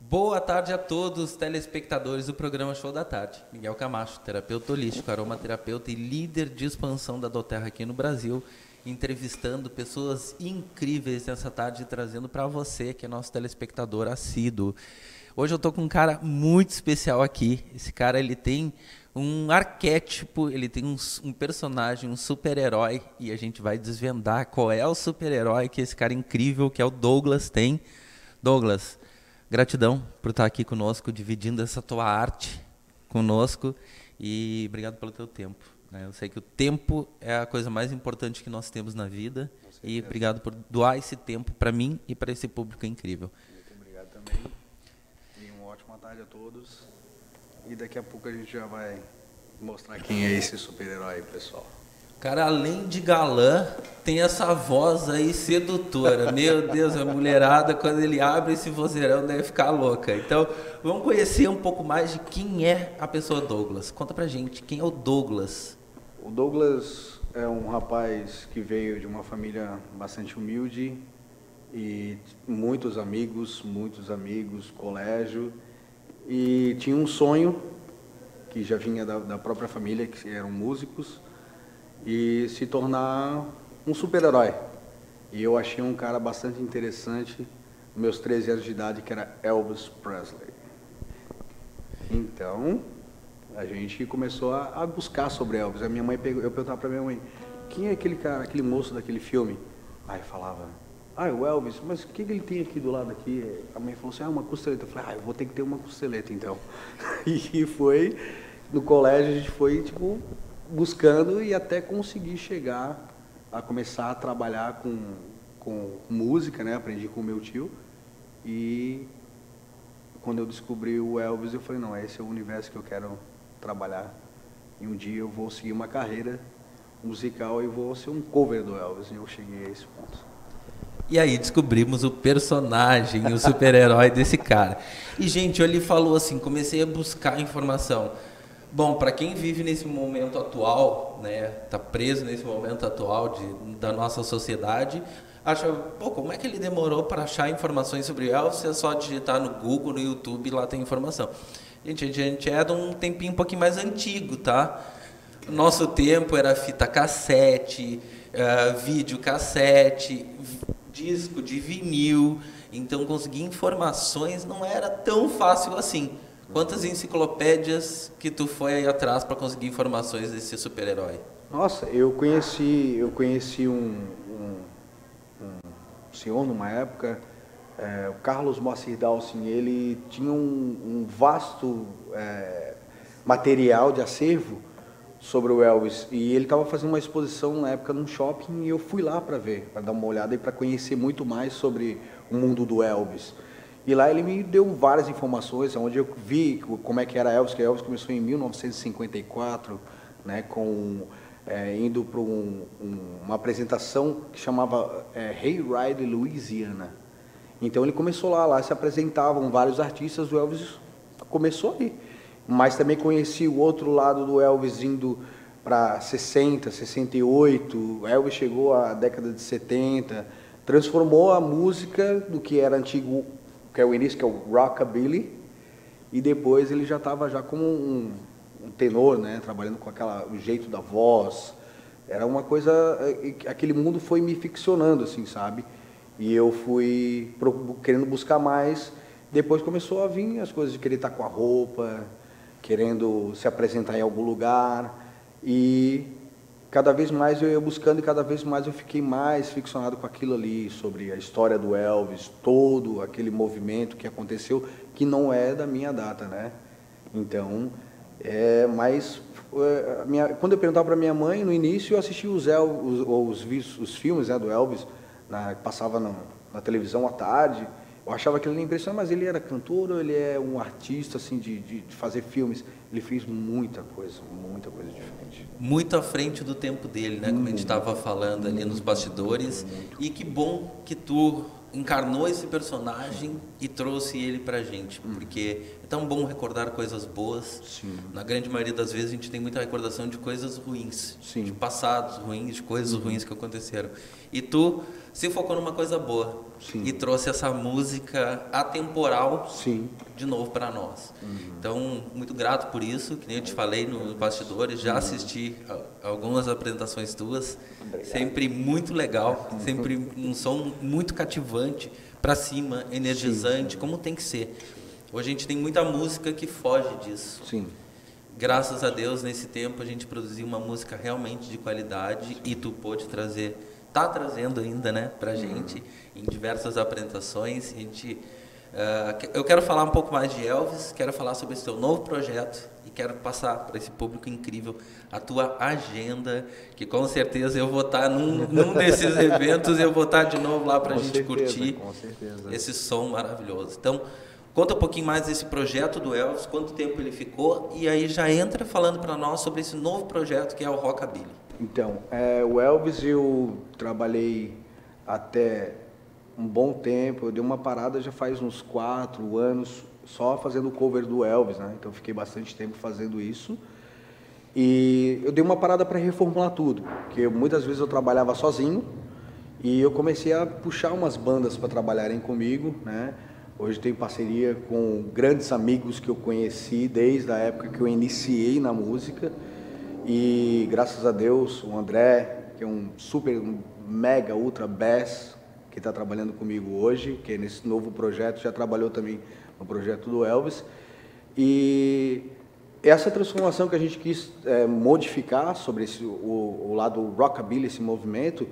Boa tarde a todos, telespectadores do programa Show da Tarde. Miguel Camacho, terapeuta holístico, aromaterapeuta e líder de expansão da doTERRA aqui no Brasil, entrevistando pessoas incríveis nessa tarde, trazendo para você, que é nosso telespectador assíduo. Hoje eu estou com um cara muito especial aqui. Esse cara, ele tem um arquétipo, ele tem um personagem, um super-herói, e a gente vai desvendar qual é o super-herói que esse cara incrível, que é o Douglas, tem. Douglas, gratidão por estar aqui conosco, dividindo essa tua arte conosco, e obrigado pelo teu tempo. Eu sei que o tempo é a coisa mais importante que nós temos na vida, e obrigado por doar esse tempo para mim e para esse público incrível. Muito obrigado também, e uma ótima tarde a todos, e daqui a pouco a gente já vai mostrar quem é esse super-herói, pessoal. Cara, além de galã, tem essa voz aí sedutora. Meu Deus, a mulherada, quando ele abre esse vozeirão, deve ficar louca. Então, vamos conhecer um pouco mais de quem é a pessoa Douglas. Conta pra gente, quem é o Douglas? O Douglas é um rapaz que veio de uma família bastante humilde e muitos amigos, colégio, e tinha um sonho que já vinha da própria família, que eram músicos, e se tornar um super-herói. E eu achei um cara bastante interessante, meus 13 anos de idade, que era Elvis Presley. Então, a gente começou a buscar sobre Elvis. A minha mãe eu perguntava para minha mãe, quem é aquele cara, aquele moço daquele filme? Aí falava, o Elvis, mas o que ele tem aqui do lado aqui? A mãe falou assim, uma costeleta. Eu falei, eu vou ter que ter uma costeleta então. E foi, no colégio a gente foi, buscando e até conseguir chegar a começar a trabalhar com música, né? Aprendi com o meu tio, e quando eu descobri o Elvis, eu falei, não, esse é o universo que eu quero trabalhar, e um dia eu vou seguir uma carreira musical e vou ser um cover do Elvis, e eu cheguei a esse ponto. E aí descobrimos o personagem, o super-herói desse cara. E, gente, ele falou assim, comecei a buscar informação. Bom, para quem vive nesse momento atual, né, tá preso nesse momento atual da nossa sociedade, acha, como é que ele demorou para achar informações sobre Elvis? É só digitar no Google, no YouTube, lá tem informação. Gente, a gente é de um tempinho um pouquinho mais antigo, tá? Nosso tempo era fita cassete, videocassete, disco de vinil, então conseguir informações não era tão fácil assim. Quantas enciclopédias que tu foi aí atrás para conseguir informações desse super-herói? Nossa, eu conheci um senhor numa época, o Carlos Moacir Dalcin. Ele tinha um vasto material de acervo sobre o Elvis, e ele estava fazendo uma exposição na época num shopping, e eu fui lá para ver, para dar uma olhada e para conhecer muito mais sobre o mundo do Elvis. E lá ele me deu várias informações, onde eu vi como é que era Elvis, que Elvis começou em 1954, né, indo para uma apresentação que chamava Hayride, Louisiana. Então ele começou lá se apresentavam vários artistas, o Elvis começou ali. Mas também conheci o outro lado do Elvis, indo para 60, 68, Elvis chegou à década de 70, transformou a música do que era antigo, que é o início, que é o rockabilly, e depois ele já estava como um tenor, né, trabalhando com o jeito da voz. Era uma coisa, aquele mundo foi me ficcionando, assim, sabe? E eu fui querendo buscar mais. Depois começou a vir as coisas de querer estar com a roupa, querendo se apresentar em algum lugar, e cada vez mais eu ia buscando, e cada vez mais eu fiquei mais ficcionado com aquilo ali, sobre a história do Elvis, todo aquele movimento que aconteceu, que não é da minha data, né? Então, quando eu perguntava para minha mãe, no início eu assistia os filmes, né, do Elvis, passava na televisão à tarde. Eu achava que ele era impressionante, mas ele era cantor ou ele é um artista, assim, de fazer filmes? Ele fez muita coisa diferente. Muito à frente do tempo dele, né? Como a gente estava falando ali nos bastidores. E que bom que tu encarnou esse personagem e trouxe ele pra gente, porque tão bom recordar coisas boas. Sim. Na grande maioria das vezes a gente tem muita recordação de coisas ruins, Sim. de passados ruins, de coisas ruins que aconteceram. E tu se focou numa coisa boa. Sim. E trouxe essa música atemporal Sim. de novo para nós. Então, muito grato por isso, que nem eu te falei nos bastidores, já assisti algumas apresentações tuas. Obrigado. Sempre muito legal, sempre um som muito cativante, para cima, energizante, como tem que ser. Hoje a gente tem muita música que foge disso. Sim. Graças a Deus, nesse tempo a gente produziu uma música realmente de qualidade e tu pôde trazer, tá trazendo ainda, né, pra gente em diversas apresentações. A gente, eu quero falar um pouco mais de Elvis, quero falar sobre esse teu novo projeto e quero passar para esse público incrível a tua agenda, que com certeza eu vou estar num desses eventos, eu vou estar de novo lá pra gente curtir com certeza. esse som maravilhoso. Então, conta um pouquinho mais desse projeto do Elvis, quanto tempo ele ficou, e aí já entra falando para nós sobre esse novo projeto que é o Rockabilly. Então, o Elvis eu trabalhei até um bom tempo, eu dei uma parada já faz uns 4 anos só fazendo cover do Elvis, né? Então fiquei bastante tempo fazendo isso. E eu dei uma parada para reformular tudo, porque muitas vezes eu trabalhava sozinho e eu comecei a puxar umas bandas para trabalharem comigo, né? Hoje tenho parceria com grandes amigos que eu conheci desde a época que eu iniciei na música. E graças a Deus, o André, que é um mega, ultra bass, que está trabalhando comigo hoje, que é nesse novo projeto, já trabalhou também no projeto do Elvis. E essa transformação que a gente quis modificar sobre o lado rockabilly, esse movimento,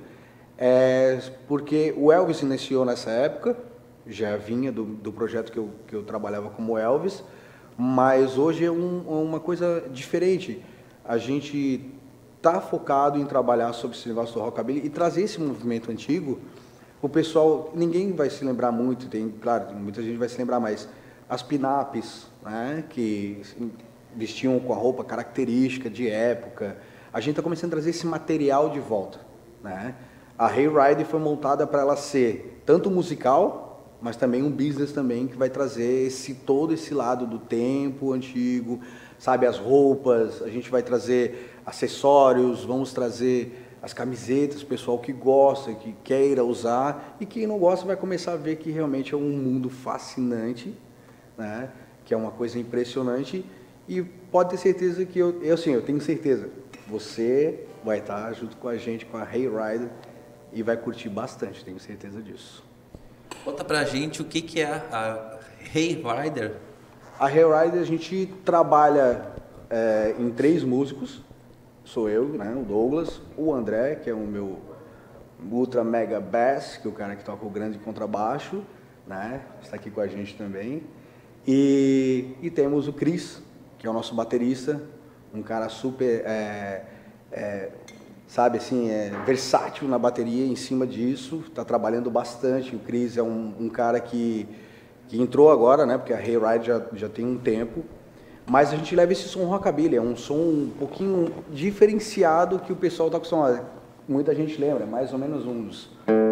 porque o Elvis iniciou nessa época, já vinha do projeto que eu trabalhava como Elvis, mas hoje é uma coisa diferente. A gente está focado em trabalhar sobre esse negócio do rockabilly e trazer esse movimento antigo. O pessoal, ninguém vai se lembrar muito, claro, muita gente vai se lembrar, mas as pin-ups, né, que vestiam com a roupa característica de época, a gente está começando a trazer esse material de volta, né? A Hayride foi montada para ela ser tanto musical, mas também um business também que vai trazer todo esse lado do tempo antigo, sabe, as roupas, a gente vai trazer acessórios, vamos trazer as camisetas, o pessoal que gosta, que queira usar, e quem não gosta vai começar a ver que realmente é um mundo fascinante, né? Que é uma coisa impressionante, e pode ter certeza que eu tenho certeza, você vai estar junto com a gente, com a Hayride, e vai curtir bastante, tenho certeza disso. Conta pra gente o que é a Hayrider. A Hayride, a gente trabalha em 3 músicos, sou eu, né, o Douglas, o André, que é o meu ultra mega bass, que é o cara que toca o grande contrabaixo, né, está aqui com a gente também, e temos o Chris, que é o nosso baterista, um cara super, sabe assim, versátil na bateria em cima disso, está trabalhando bastante. O Chris é um cara que entrou agora, né, porque a Hayride já tem um tempo, mas a gente leva esse som rockabilly, é um som um pouquinho diferenciado que o pessoal está acostumado. Muita gente lembra, mais ou menos uns...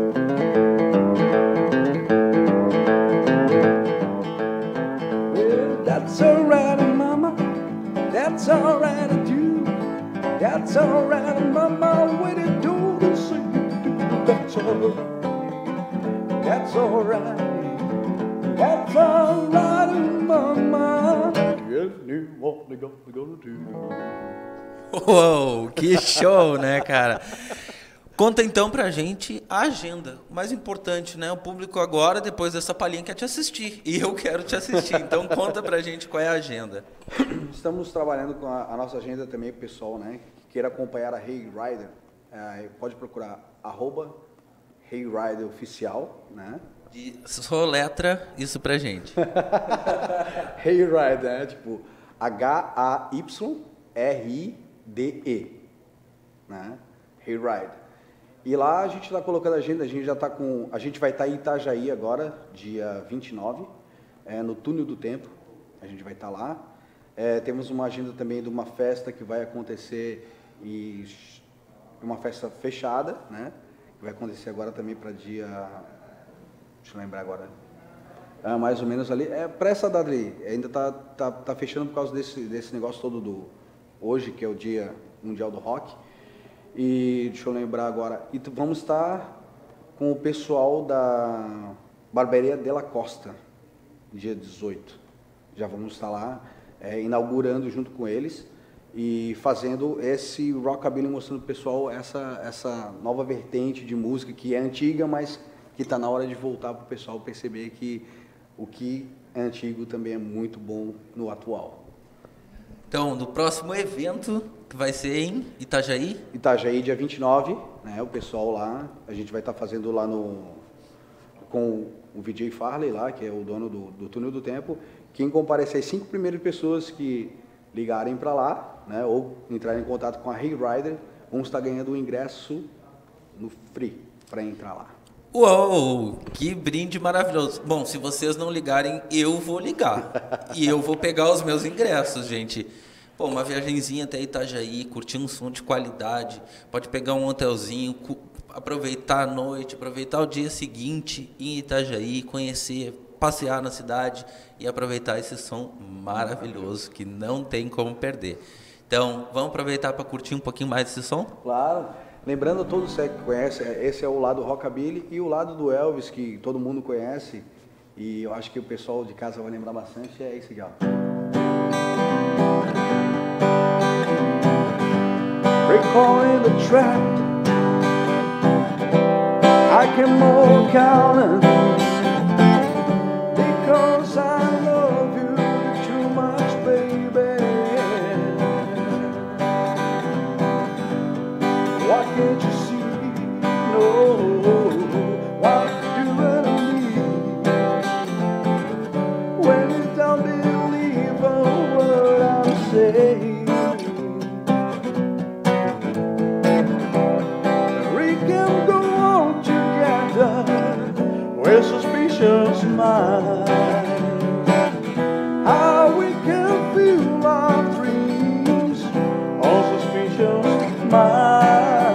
Well, that's alright, mama, that's alright, too. That's alright, mama, what you do to say that's alright, that's alright, that's alright, mama. Uou, que show, né, cara? Conta então pra gente a agenda. O mais importante, né? O público agora, depois dessa palhinha, quer te assistir. E eu quero te assistir. Então conta pra gente qual é a agenda. Estamos trabalhando com a nossa agenda também, pessoal, né? Que queira acompanhar a Hayrider, pode procurar @Hayrider Oficial, né? E soletra isso pra gente. Hayrider, né? Tipo HAYRIDE, né? Hayrider. E lá a gente está colocando a agenda, a gente vai estar em Itajaí agora, dia 29, no Túnel do Tempo, a gente vai estar lá. Temos uma agenda também de uma festa que vai acontecer, uma festa fechada, né? Que vai acontecer agora também para dia... Deixa eu lembrar agora. Mais ou menos ali. Para essa data ali, ainda tá fechando por causa desse negócio todo do hoje, que é o Dia Mundial do Rock. E deixa eu lembrar agora. E vamos estar com o pessoal da Barbearia de la Costa, dia 18. Já vamos estar lá inaugurando junto com eles e fazendo esse rockabilly, mostrando para o pessoal essa nova vertente de música que é antiga, mas que está na hora de voltar para o pessoal perceber que o que é antigo também é muito bom no atual. Então, no próximo evento, que vai ser em Itajaí? Itajaí, dia 29, né? O pessoal lá, a gente vai estar fazendo lá com o VJ Farley lá, que é o dono do Túnel do Tempo. Quem comparecer, as 5 primeiras pessoas que ligarem para lá, né? Ou entrarem em contato com a Hey Rider, vão estar ganhando um ingresso no free para entrar lá. Uou, que brinde maravilhoso. Bom, se vocês não ligarem, eu vou ligar. E eu vou pegar os meus ingressos, gente. Pô, uma viagenzinha até Itajaí, curtir um som de qualidade, pode pegar um hotelzinho, aproveitar a noite, aproveitar o dia seguinte em Itajaí, conhecer, passear na cidade e aproveitar esse som maravilhoso que não tem como perder. Então, vamos aproveitar para curtir um pouquinho mais desse som? Claro. Lembrando, todos que conhecem, esse é o lado rockabilly e o lado do Elvis, que todo mundo conhece, e eu acho que o pessoal de casa vai lembrar bastante, é esse aqui, ó. Recalling the trap, I can more count because I love you too much, baby. Why can't you see, no, what you doing to me? When you don't believe a word I'm saying. We can go on together with suspicious minds. How we can feel our dreams on suspicious minds.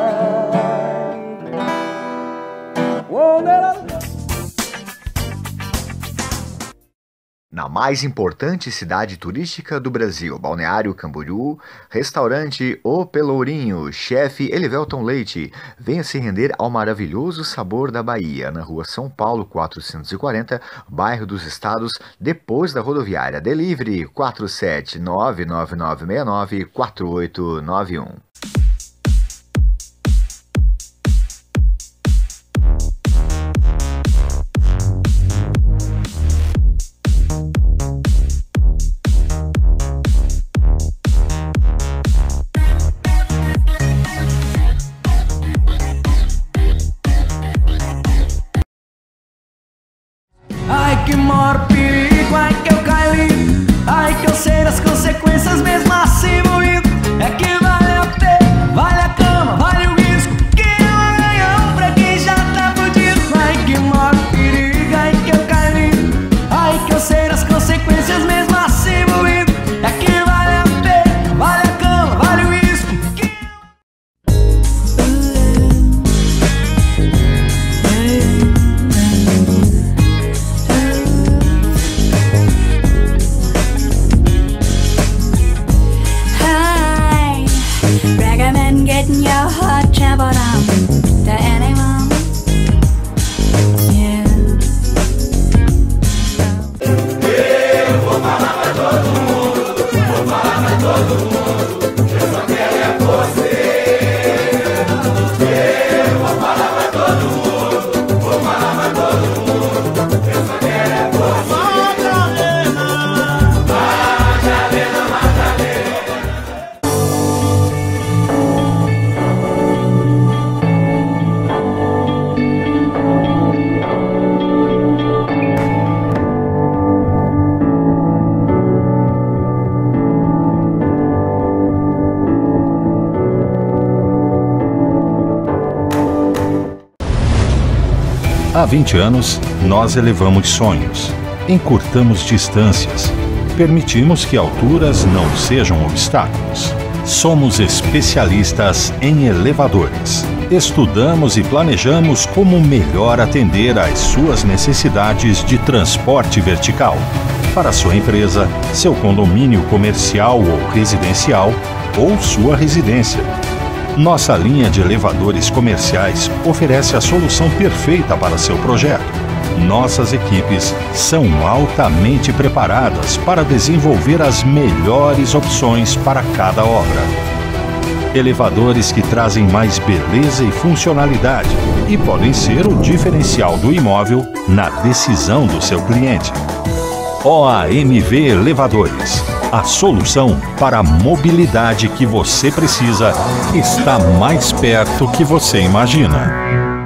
Na mais importante cidade turística do Brasil, Balneário Camboriú, restaurante O Pelourinho, chefe Elivelton Leite, venha se render ao maravilhoso sabor da Bahia, na rua São Paulo 440, bairro dos Estados, depois da rodoviária. Delivery 47999694891. Ai que maior perigo, ai que eu caí, ai que eu sei das consequências mesmo assim moído. É que vale a pena, vale a cama, vale o risco, que é um ganhão pra quem já tá fudido. Ai que maior perigo, ai que eu caí, ai que eu sei das consequências mesmo assim moído. É que vale a pena, vale a cama, vale o risco, que recommend getting your heart traveled on to anyone. Yeah. eu vou falar pra todo mundo, vou falar pra todo mundo, eu só quero é você. Eu vou falar pra todo mundo, vou falar pra todo mundo, eu só quero é você. Madalena, Madalena. Há 20 anos, nós elevamos sonhos, encurtamos distâncias, permitimos que alturas não sejam obstáculos. Somos especialistas em elevadores. estudamos e planejamos como melhor atender às suas necessidades de transporte vertical para sua empresa, seu condomínio comercial ou residencial ou sua residência. Nossa linha de elevadores comerciais oferece a solução perfeita para seu projeto. Nossas equipes são altamente preparadas para desenvolver as melhores opções para cada obra. Elevadores que trazem mais beleza e funcionalidade e podem ser o diferencial do imóvel na decisão do seu cliente. OAMV Elevadores. A solução para a mobilidade que você precisa está mais perto que você imagina.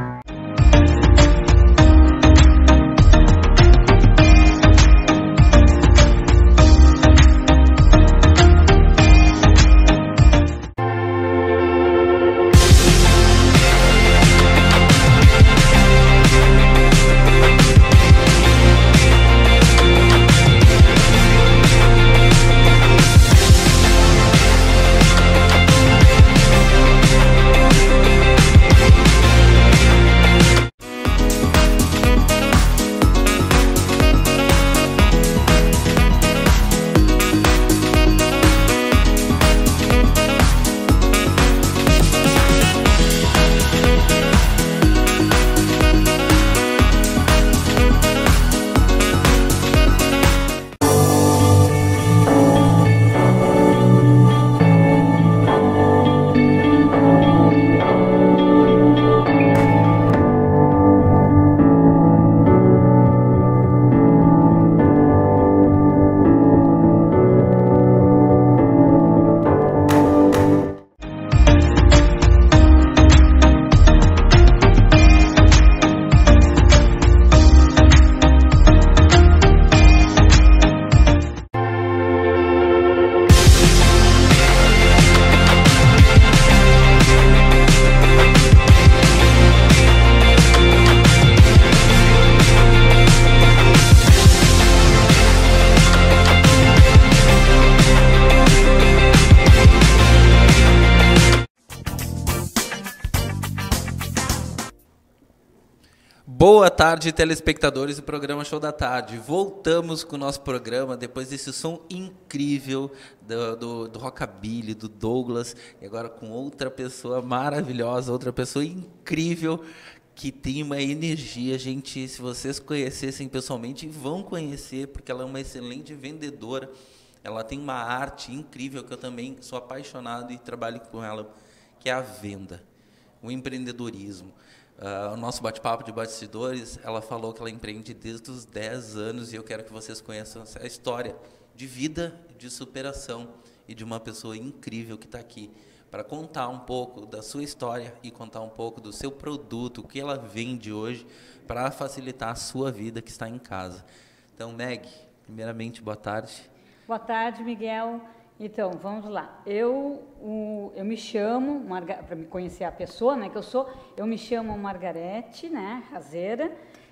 Boa tarde, telespectadores do programa Show da Tarde. Voltamos com o nosso programa depois desse som incrível do Rockabilly, do Douglas, e agora com outra pessoa maravilhosa, outra pessoa incrível, que tem uma energia. Gente, se vocês conhecessem pessoalmente, vão conhecer, porque ela é uma excelente vendedora. Ela tem uma arte incrível, que eu também sou apaixonado e trabalho com ela, que é a venda, o empreendedorismo. O nosso bate-papo de bastidores, ela falou que ela empreende desde os 10 anos, e eu quero que vocês conheçam a história de vida, de superação e de uma pessoa incrível que está aqui para contar um pouco da sua história e contar um pouco do seu produto, o que ela vende hoje, para facilitar a sua vida que está em casa. Então, Meg, primeiramente, boa tarde. Boa tarde, Miguel. Então, vamos lá. Eu me chamo, para me conhecer a pessoa, né, que eu me chamo Margarete, né, Razeira,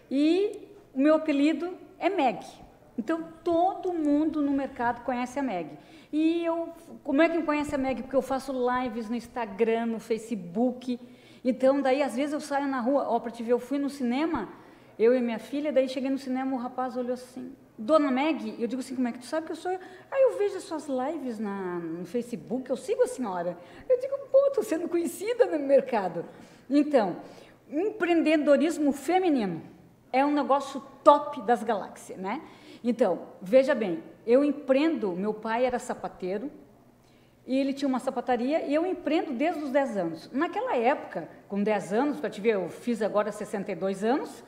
e o meu apelido é Meg. Então, todo mundo no mercado conhece a Meg. E como é que conhece a Meg? Porque eu faço lives no Instagram, no Facebook. Então, daí, às vezes, eu saio na rua, para te ver, eu fui no cinema, eu e minha filha, daí cheguei no cinema, o rapaz olhou assim, Dona Meg, eu digo assim, como é que tu sabe que eu sou? Aí eu vejo as suas lives no Facebook, eu sigo a senhora. Eu digo, pô, estou sendo conhecida no mercado. Então, empreendedorismo feminino é um negócio top das galáxias, né? Então, veja bem, eu empreendo, meu pai era sapateiro, e ele tinha uma sapataria, e eu empreendo desde os 10 anos. Naquela época, com 10 anos, para te ver, eu fiz agora 62 anos,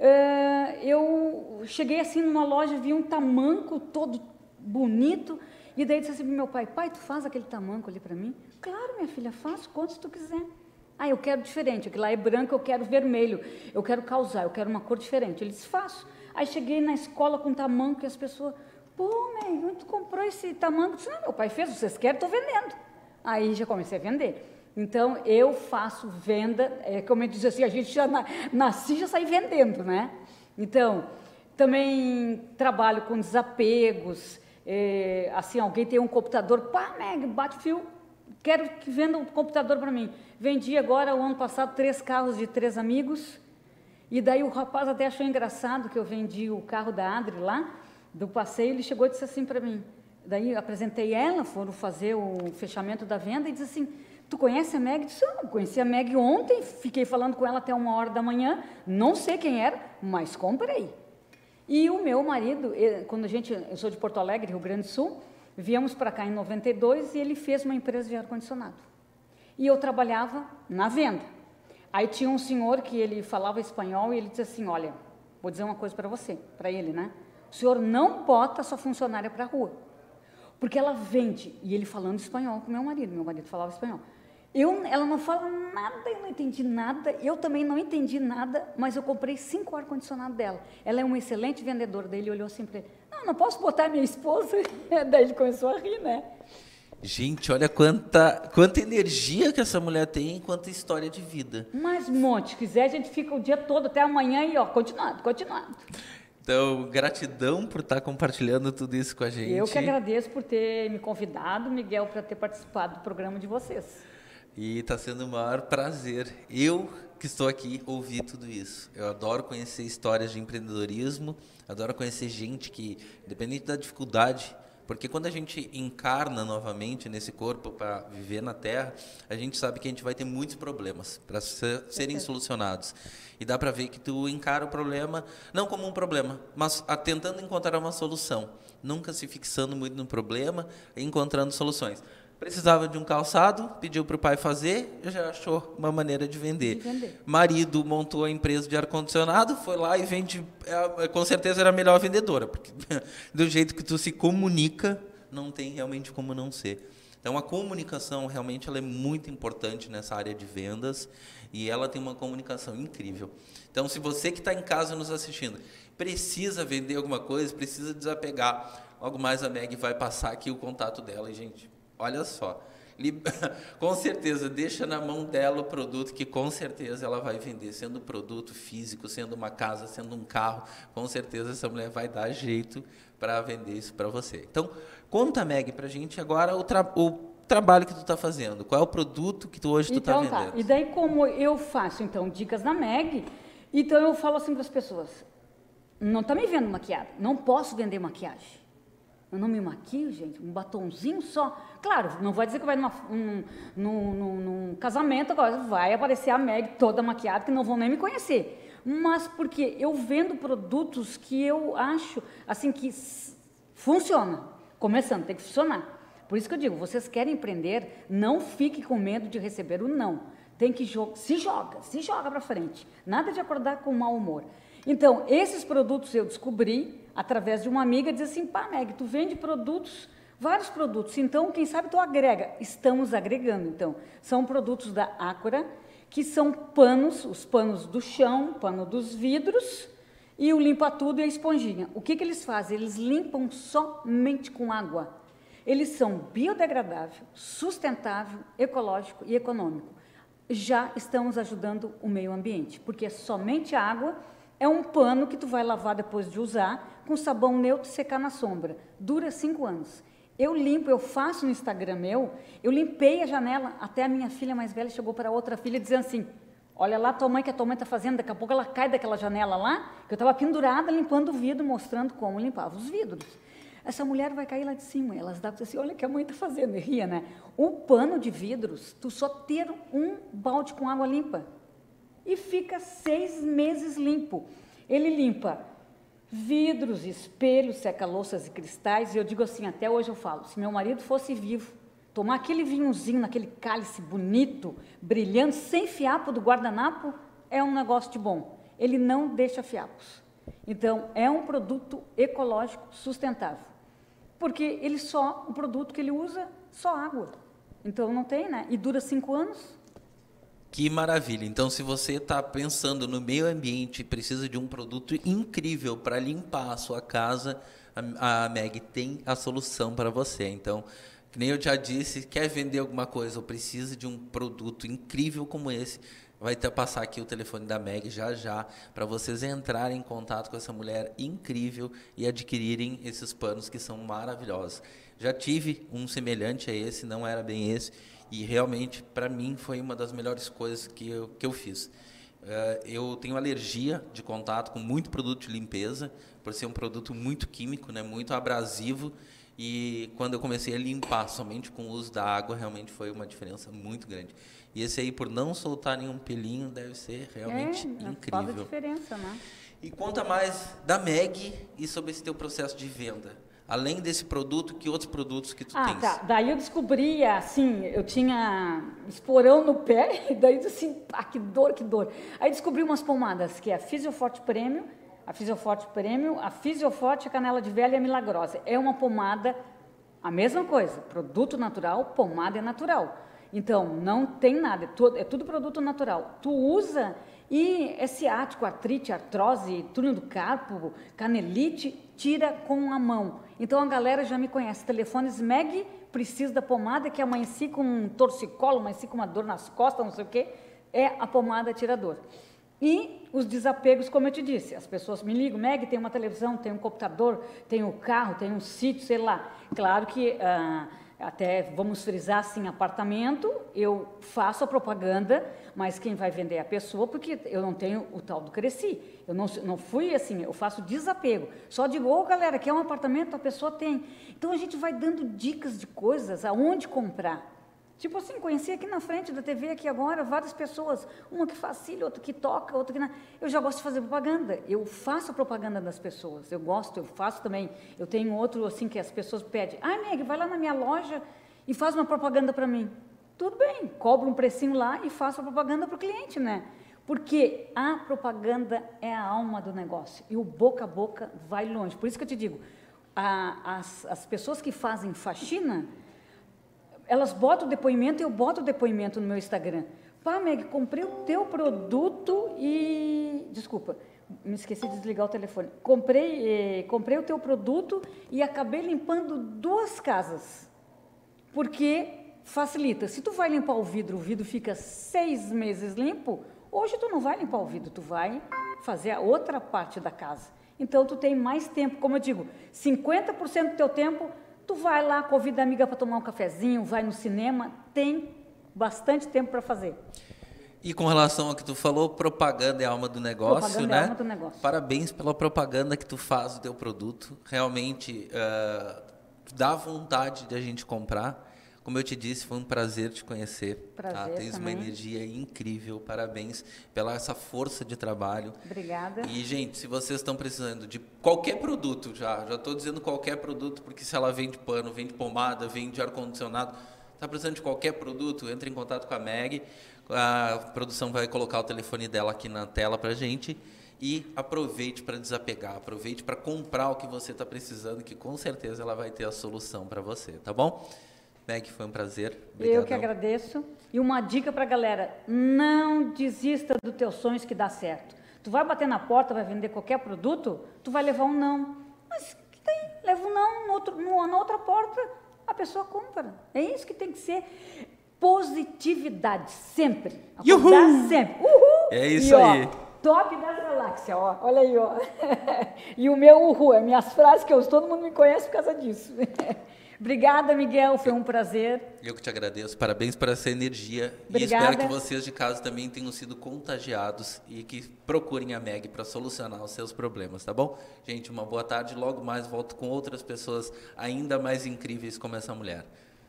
eu cheguei assim numa loja, vi um tamanco todo bonito, e daí disse assim para meu pai, tu faz aquele tamanco ali para mim? Claro, minha filha, faço, quantos tu quiser. Eu quero diferente, aquilo lá é branco, eu quero vermelho, eu quero causar, eu quero uma cor diferente. Ele disse, faço. Aí cheguei na escola com tamanco e as pessoas, pô, mãe, onde tu comprou esse tamanco? Eu disse, não, meu pai fez, vocês querem, estou vendendo. Aí já comecei a vender. Então, eu faço venda, como eu disse assim, a gente já nasci, já sai vendendo, né? Então, também trabalho com desapegos, assim, alguém tem um computador, Meg, bate fio, Quero que venda um computador para mim. Vendi agora, o ano passado, 3 carros de 3 amigos. E daí o rapaz até achou engraçado que eu vendi o carro da Adri lá, do passeio. Ele chegou e disse assim para mim. Daí apresentei ela, foram fazer o fechamento da venda e disse assim, tu conhece a Meg? Eu disse, eu conheci a Meg ontem, fiquei falando com ela até 1h da manhã, não sei quem era, mas comprei. E o meu marido, quando eu sou de Porto Alegre, Rio Grande do Sul, viemos para cá em 92 e ele fez uma empresa de ar-condicionado. E eu trabalhava na venda. Aí tinha um senhor que ele falava espanhol e ele disse assim, olha, vou dizer uma coisa para você, para ele, né? O senhor não bota a sua funcionária para a rua, porque ela vende. E ele falando espanhol com meu marido falava espanhol. Ela não fala nada, eu não entendi nada, eu também não entendi nada, mas eu comprei 5 ar-condicionados dela. Ela é um excelente vendedor dele, olhou assim para ele, não posso botar minha esposa? Daí ele começou a rir, né? Gente, olha quanta energia que essa mulher tem, quanta história de vida. Mas um monte, se quiser a gente fica o dia todo até amanhã e continuando. Então, gratidão por estar compartilhando tudo isso com a gente. Eu que agradeço por ter me convidado, Miguel, para ter participado do programa de vocês. E está sendo o maior prazer. Eu que estou aqui ouvir tudo isso. Eu adoro conhecer histórias de empreendedorismo, adoro conhecer gente que, independente da dificuldade, porque quando a gente encarna novamente nesse corpo para viver na Terra, a gente sabe que a gente vai ter muitos problemas para serem solucionados. E dá para ver que tu encara o problema, não como um problema, mas tentando encontrar uma solução. Nunca se fixando muito no problema e encontrando soluções. Precisava de um calçado, pediu para o pai fazer, já achou uma maneira de vender. Marido montou a empresa de ar-condicionado, foi lá e vende, com certeza era a melhor vendedora, porque do jeito que tu se comunica, não tem realmente como não ser. Então, a comunicação realmente ela é muito importante nessa área de vendas e ela tem uma comunicação incrível. Então, se você que está em casa nos assistindo, precisa vender alguma coisa, precisa desapegar, logo mais a Meg vai passar aqui o contato dela, e, gente, olha só, com certeza, deixa na mão dela o produto que com certeza ela vai vender, sendo produto físico, sendo uma casa, sendo um carro, com certeza essa mulher vai dar jeito para vender isso para você. Então, conta, Meg, para a gente agora o trabalho que tu está fazendo, qual é o produto que tu hoje está vendendo. Tá. E daí como eu faço, então, dicas da Meg, então eu falo assim para as pessoas, não está me vendo maquiada, não posso vender maquiagem. Eu não me maquio, gente, um batonzinho só. Claro, não vai dizer que vai num casamento agora, vai aparecer a Meg toda maquiada, que não vão nem me conhecer. Mas porque eu vendo produtos que eu acho, assim, que funciona. Começando, tem que funcionar. Por isso que eu digo, vocês querem empreender, não fique com medo de receber o não. Tem que se joga para frente. Nada de acordar com mau humor. Então, esses produtos eu descobri através de uma amiga, diz assim, pá, Meg, tu vende produtos, vários produtos, então, quem sabe tu agrega. Estamos agregando, então. São produtos da Acura, que são panos, os panos do chão, pano dos vidros, e o limpa-tudo e a esponjinha. O que eles fazem? Eles limpam somente com água. Eles são biodegradável, sustentável, ecológico e econômico. Já estamos ajudando o meio ambiente, porque somente a água é um pano que tu vai lavar depois de usar, com sabão neutro e secar na sombra. Dura 5 anos. Eu limpo, eu faço no Instagram meu, eu limpei a janela, até a minha filha mais velha chegou para a outra filha dizendo assim, olha lá tua mãe, que a tua mãe está fazendo, daqui a pouco ela cai daquela janela lá, que eu estava pendurada limpando o vidro, mostrando como limpava os vidros. Essa mulher vai cair lá de cima, elas davam assim, olha o que a mãe está fazendo, e ria, né? O pano de vidros, tu só ter um balde com água limpa, e fica 6 meses limpo. Ele limpa vidros, espelhos, seca-louças e cristais, e eu digo assim, até hoje eu falo, se meu marido fosse vivo, tomar aquele vinhozinho naquele cálice bonito, brilhante, sem fiapo do guardanapo, é um negócio de bom. Ele não deixa fiapos. Então, é um produto ecológico sustentável. Porque o produto que ele usa, só água. Então, não tem, né? E dura 5 anos. Que maravilha. Então, se você está pensando no meio ambiente e precisa de um produto incrível para limpar a sua casa, a Meg tem a solução para você. Então, que nem eu já disse, quer vender alguma coisa ou precisa de um produto incrível como esse, vai passar aqui o telefone da Meg já para vocês entrarem em contato com essa mulher incrível e adquirirem esses panos que são maravilhosos. Já tive um semelhante a esse, não era bem esse, e realmente, para mim, foi uma das melhores coisas que eu fiz. Eu tenho alergia de contato com muito produto de limpeza, por ser um produto muito químico, né, muito abrasivo, e quando eu comecei a limpar somente com o uso da água, realmente foi uma diferença muito grande. E esse aí, por não soltar nenhum pelinho, deve ser realmente incrível. Faz a diferença, né? E conta mais da Meg e sobre esse teu processo de venda. Além desse produto, que outros produtos que tu tens? Tá. Daí eu descobri, assim, eu tinha esporão no pé, e daí assim, que dor, que dor. Aí descobri umas pomadas, que é a Fisioforte Premium, a Fisioforte, a Canela de Velha e a Milagrosa. É uma pomada, a mesma coisa, produto natural, pomada é natural. Então, não tem nada, é tudo produto natural. Tu usa e é ciático, artrite, artrose, túnel do carpo, canelite, tira com a mão. Então, a galera já me conhece. Telefones Meg, preciso da pomada, que amanheci com um torcicolo, amanheci com uma dor nas costas, não sei o quê, é a pomada tirador. E os desapegos, como eu te disse, as pessoas me ligam, Meg, tem uma televisão, tem um computador, tem um carro, tem um sítio, sei lá. Claro que, até vamos frisar assim, apartamento, eu faço a propaganda, mas quem vai vender é a pessoa, porque eu não tenho o tal do Cresci. Eu não fui assim, eu faço desapego. Só digo, galera, quer um apartamento? A pessoa tem. Então, a gente vai dando dicas de coisas, aonde comprar. Tipo assim, conheci aqui na frente da TV, aqui agora, várias pessoas, uma que faz cílio, outra que toca, outra que não. Eu já gosto de fazer propaganda, eu faço a propaganda das pessoas, eu faço também. Eu tenho outro, assim, que as pessoas pedem, Meg, vai lá na minha loja e faz uma propaganda para mim. Tudo bem, cobro um precinho lá e faço a propaganda para o cliente, né? Porque a propaganda é a alma do negócio, e o boca a boca vai longe. Por isso que eu te digo, as pessoas que fazem faxina, elas botam o depoimento, eu boto o depoimento no meu Instagram. Meg, comprei o teu produto e... Desculpa, me esqueci de desligar o telefone. Comprei o teu produto e acabei limpando 2 casas. Porque facilita. Se tu vai limpar o vidro fica 6 meses limpo, hoje tu não vai limpar o vidro, tu vai fazer a outra parte da casa. Então, tu tem mais tempo. Como eu digo, 50% do teu tempo... Tu vai lá, convida a amiga para tomar um cafezinho, vai no cinema, tem bastante tempo para fazer. E com relação ao que tu falou, propaganda é a alma do negócio, propaganda, né? É a alma do negócio. Parabéns pela propaganda que tu faz do teu produto. Realmente dá vontade de a gente comprar. Como eu te disse, foi um prazer te conhecer. Prazer, Tens uma energia incrível. Parabéns pela essa força de trabalho. Obrigada. E, gente, se vocês estão precisando de qualquer produto, já estou dizendo qualquer produto, porque se ela vende pano, vende pomada, vende ar-condicionado, está precisando de qualquer produto, entre em contato com a Meg. A produção vai colocar o telefone dela aqui na tela para a gente. E aproveite para desapegar, aproveite para comprar o que você está precisando, que com certeza ela vai ter a solução para você, tá bom? Meg, foi um prazer. Obrigadão. Eu que agradeço. E uma dica para a galera, não desista dos teus sonhos que dá certo. Tu vai bater na porta, vai vender qualquer produto, tu vai levar um não. Mas que tem? Leva um não, na outra porta, a pessoa compra. É isso que tem que ser. Positividade, sempre. Acordar sempre. Uhul! É isso aí. Top das galáxias, olha aí, E o meu uhul, as minhas frases que todo mundo me conhece por causa disso. Obrigada, Miguel, foi um prazer. Eu que te agradeço, parabéns por essa energia. Obrigada. E espero que vocês de casa também tenham sido contagiados e que procurem a Meg para solucionar os seus problemas, tá bom? Gente, uma boa tarde, logo mais volto com outras pessoas ainda mais incríveis como essa mulher.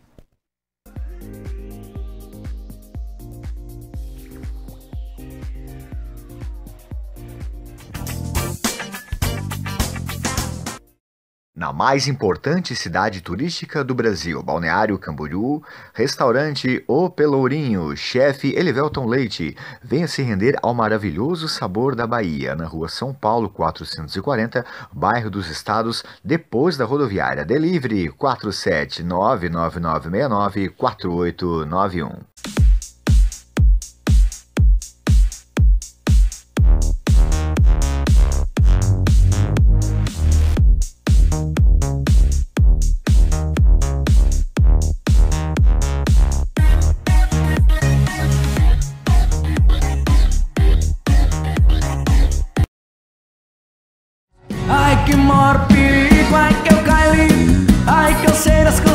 Na mais importante cidade turística do Brasil, Balneário Camboriú, restaurante O Pelourinho, chefe Elivelton Leite, venha se render ao maravilhoso sabor da Bahia, na rua São Paulo 440, bairro dos Estados, depois da rodoviária. Delivery 47999694891. Ai que maior perigo, ai que eu caí, ai que eu sei das coisas.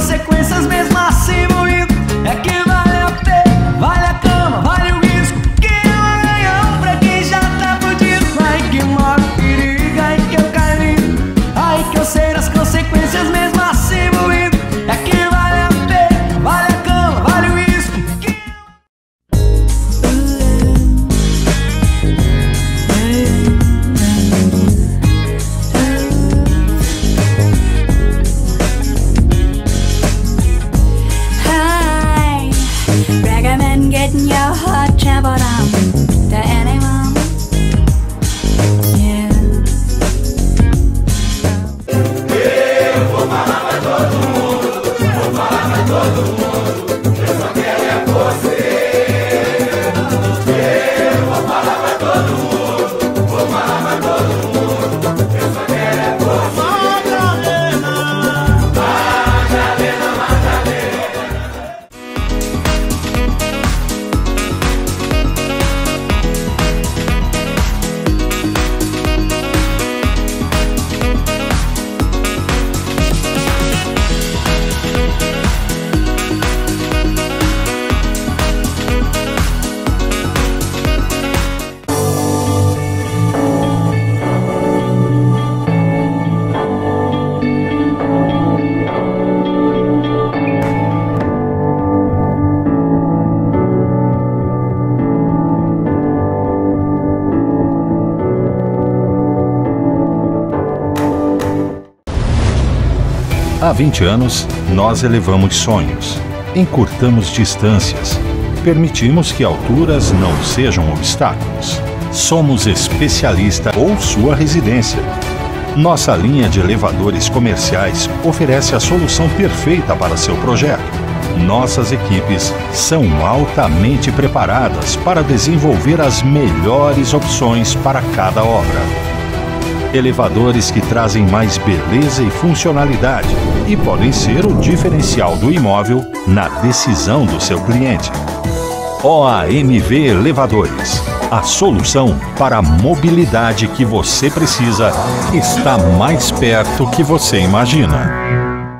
Há 20 anos, nós elevamos sonhos, encurtamos distâncias, permitimos que alturas não sejam obstáculos. Somos especialista ou sua residência. Nossa linha de elevadores comerciais oferece a solução perfeita para seu projeto. Nossas equipes são altamente preparadas para desenvolver as melhores opções para cada obra. Elevadores que trazem mais beleza e funcionalidade e podem ser o diferencial do imóvel na decisão do seu cliente. OAMV Elevadores. A solução para a mobilidade que você precisa está mais perto que você imagina.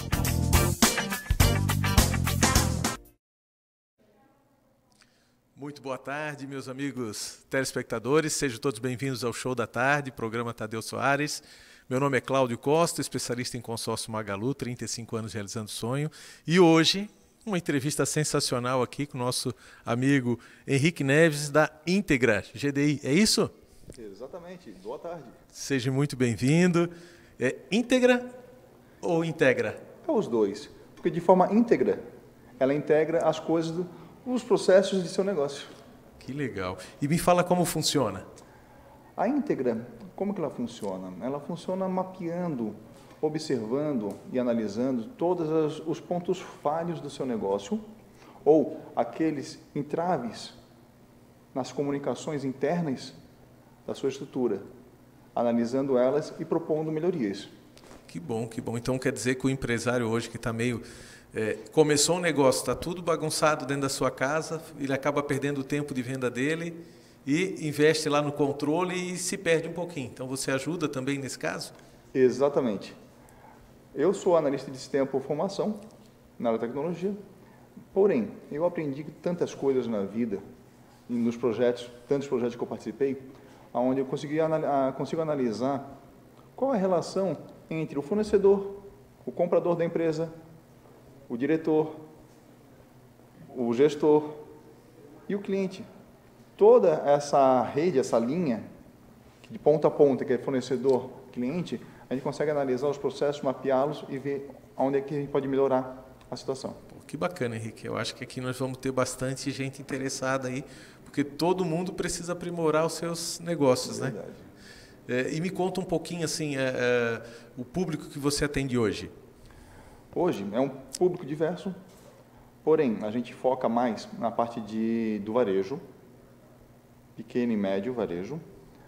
Muito boa tarde, meus amigos telespectadores. Sejam todos bem-vindos ao Show da Tarde, programa Tadeu Soares. Meu nome é Cláudio Costa, especialista em consórcio Magalu, 35 anos realizando sonho. E hoje, uma entrevista sensacional aqui com o nosso amigo Henrique Neves, da Íntegra GDI. É isso? Exatamente. Boa tarde. Seja muito bem-vindo. É Íntegra ou Integra? É os dois. Porque de forma íntegra, ela integra as coisas, os processos de seu negócio. Que legal. E me fala como funciona. A Íntegra, como que ela funciona? Ela funciona mapeando, observando e analisando todos os pontos falhos do seu negócio ou aqueles entraves nas comunicações internas da sua estrutura, analisando elas e propondo melhorias. Que bom, que bom. Então quer dizer que o empresário hoje que está meio... começou um negócio, está tudo bagunçado dentro da sua casa, ele acaba perdendo o tempo de venda dele e investe lá no controle e se perde um pouquinho. Então você ajuda também nesse caso? Exatamente. Eu sou analista de sistema por formação na área de tecnologia, porém, eu aprendi tantas coisas na vida, nos projetos, tantos projetos que eu participei, onde eu consigo analisar qual é a relação entre o fornecedor, o comprador da empresa, o diretor, o gestor e o cliente. Toda essa rede, essa linha, de ponta a ponta, que é fornecedor, cliente, a gente consegue analisar os processos, mapeá-los e ver onde é que a gente pode melhorar a situação. Pô, que bacana, Henrique. Eu acho que aqui nós vamos ter bastante gente interessada aí, porque todo mundo precisa aprimorar os seus negócios, né? E me conta um pouquinho, assim, o público que você atende hoje. Hoje é um público diverso, porém, a gente foca mais na parte do varejo, pequeno e médio varejo,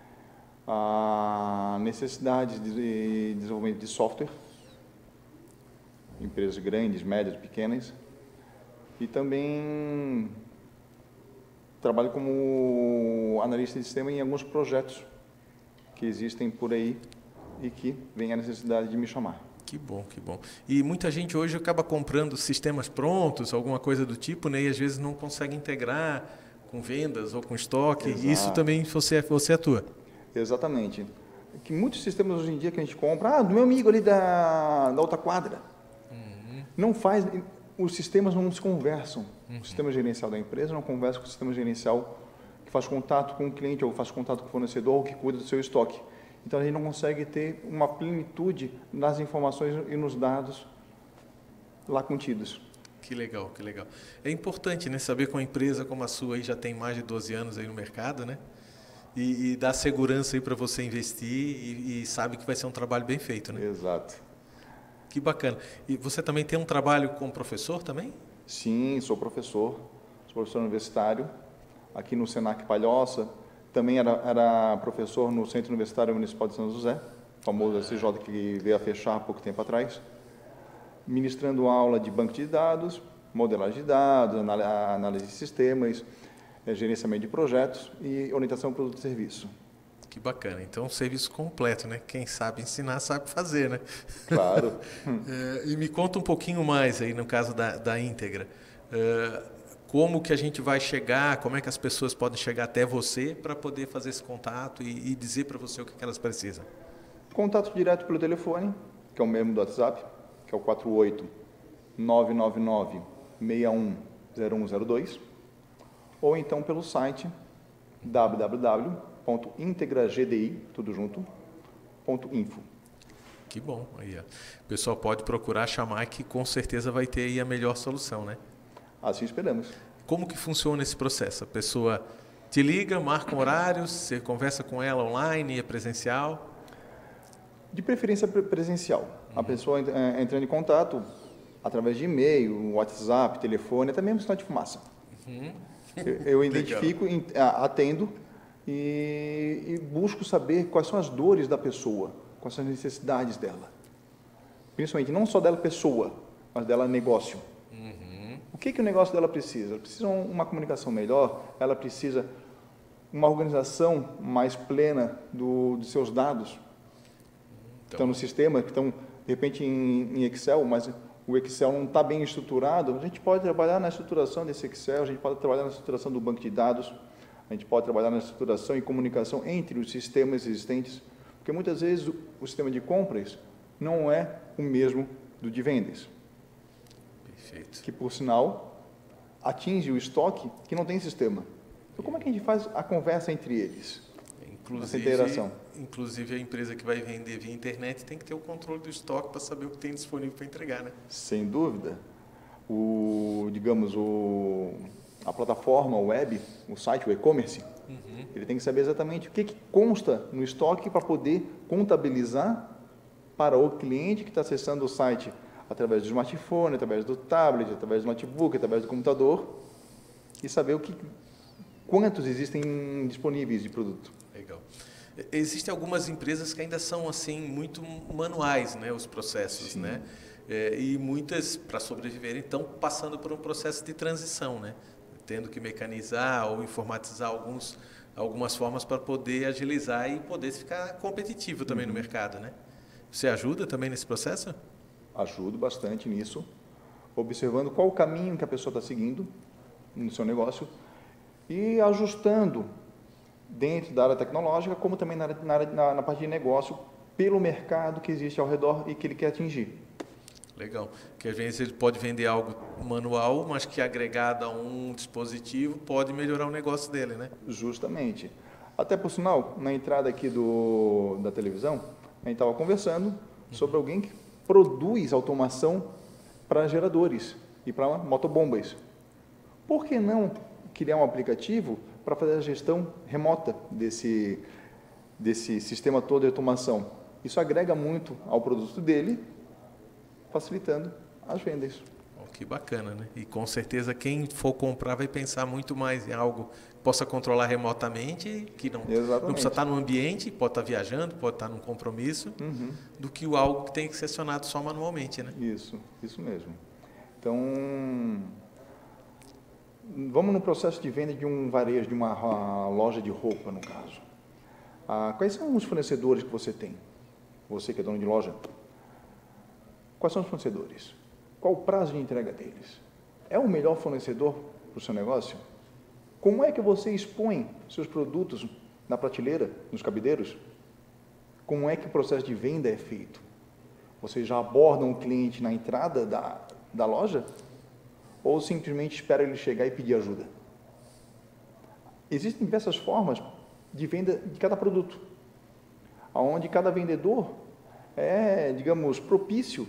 a necessidade de desenvolvimento de software, empresas grandes, médias, pequenas, e também trabalho como analista de sistema em alguns projetos que existem por aí e que vem a necessidade de me chamar. Que bom, que bom. E muita gente hoje acaba comprando sistemas prontos, alguma coisa do tipo, né? E às vezes não consegue integrar com vendas ou com estoque. Exato. Isso também você atua. Exatamente. Que muitos sistemas hoje em dia que a gente compra, do meu amigo ali da outra quadra. Não faz, os sistemas não se conversam. O sistema gerencial da empresa não conversa com o sistema gerencial que faz contato com o cliente, ou faz contato com o fornecedor, ou que cuida do seu estoque. Então, a gente não consegue ter uma plenitude nas informações e nos dados lá contidos. Que legal, que legal. É importante, né, saber que uma empresa como a sua aí já tem mais de 12 anos aí no mercado, né? E dá segurança aí para você investir e sabe que vai ser um trabalho bem feito, né? Exato. Que bacana. E você também tem um trabalho como professor também? Sim, sou professor universitário aqui no Senac Palhoça. Também era professor no Centro Universitário Municipal de São José, famoso SJ, que veio a fechar há pouco tempo atrás, ministrando aula de banco de dados, modelagem de dados, análise de sistemas, gerenciamento de projetos e orientação ao produto e serviço. Que bacana. Então, um serviço completo, né? Quem sabe ensinar, sabe fazer, né? Claro. E me conta um pouquinho mais aí, no caso da Íntegra. Como que a gente vai chegar, como é que as pessoas podem chegar até você para poder fazer esse contato e dizer para você o que elas precisam? Contato direto pelo telefone, que é o mesmo do WhatsApp, que é o 48-999-610102, ou então pelo site www.integragdi, tudo junto, .info. Que bom. Aí, ó. O pessoal pode procurar chamar que com certeza vai ter aí a melhor solução, né? Assim esperamos. Como que funciona esse processo? A pessoa te liga, marca um horário, você conversa com ela online, é presencial? De preferência presencial. A pessoa entrando em contato através de e-mail, WhatsApp, telefone, até mesmo sinal de fumaça. Eu identifico, atendo e busco saber quais são as dores da pessoa, quais são as necessidades dela. Principalmente, não só dela pessoa, mas dela negócio. O que o negócio dela precisa? Ela precisa uma comunicação melhor, ela precisa uma organização mais plena dos seus dados. Estão no sistema, que estão, de repente, em Excel, mas o Excel não está bem estruturado. A gente pode trabalhar na estruturação desse Excel, a gente pode trabalhar na estruturação do banco de dados, a gente pode trabalhar na estruturação e comunicação entre os sistemas existentes, porque muitas vezes o sistema de compras não é o mesmo do de vendas. Perfeito. Que, por sinal, atinge o estoque que não tem sistema. Então, como é que a gente faz a conversa entre eles? Essa interação. Inclusive, a empresa que vai vender via internet tem que ter o controle do estoque para saber o que tem disponível para entregar, né? Sem dúvida. A plataforma web, o site, o e-commerce, ele tem que saber exatamente o que consta no estoque para poder contabilizar para o cliente que está acessando o site através do smartphone, através do tablet, através do notebook, através do computador, e saber quantos existem disponíveis de produto. Legal. Existem algumas empresas que ainda são assim muito manuais, né, os processos, né? E muitas, para sobreviverem, estão passando por um processo de transição, né? Tendo que mecanizar ou informatizar algumas formas para poder agilizar e poder ficar competitivo também no mercado, né? Você ajuda também nesse processo? Ajudo bastante nisso, observando qual o caminho que a pessoa está seguindo no seu negócio e ajustando dentro da área tecnológica, como também na parte de negócio, pelo mercado que existe ao redor e que ele quer atingir. Legal. Porque às vezes ele pode vender algo manual, mas que agregado a um dispositivo pode melhorar o negócio dele, né? Justamente. Até por sinal, na entrada aqui da televisão, a gente estava conversando sobre alguém que produz automação para geradores e para motobombas. Por que não criar um aplicativo para fazer a gestão remota desse sistema todo de automação? Isso agrega muito ao produto dele, facilitando as vendas. Que bacana, né? E com certeza quem for comprar vai pensar muito mais em algo que possa controlar remotamente, que não precisa estar no ambiente, pode estar viajando, pode estar num compromisso, do que algo que tem que ser acionado só manualmente, né? Isso mesmo. Então, vamos no processo de venda de um varejo, de uma loja de roupa, no caso. Quais são os fornecedores que você tem? Você que é dono de loja. Quais são os fornecedores? Qual o prazo de entrega deles? É o melhor fornecedor para o seu negócio? Como é que você expõe seus produtos na prateleira, nos cabideiros? Como é que o processo de venda é feito? Você já aborda um cliente na entrada da loja? Ou simplesmente espera ele chegar e pedir ajuda? Existem diversas formas de venda de cada produto, onde cada vendedor é, digamos, propício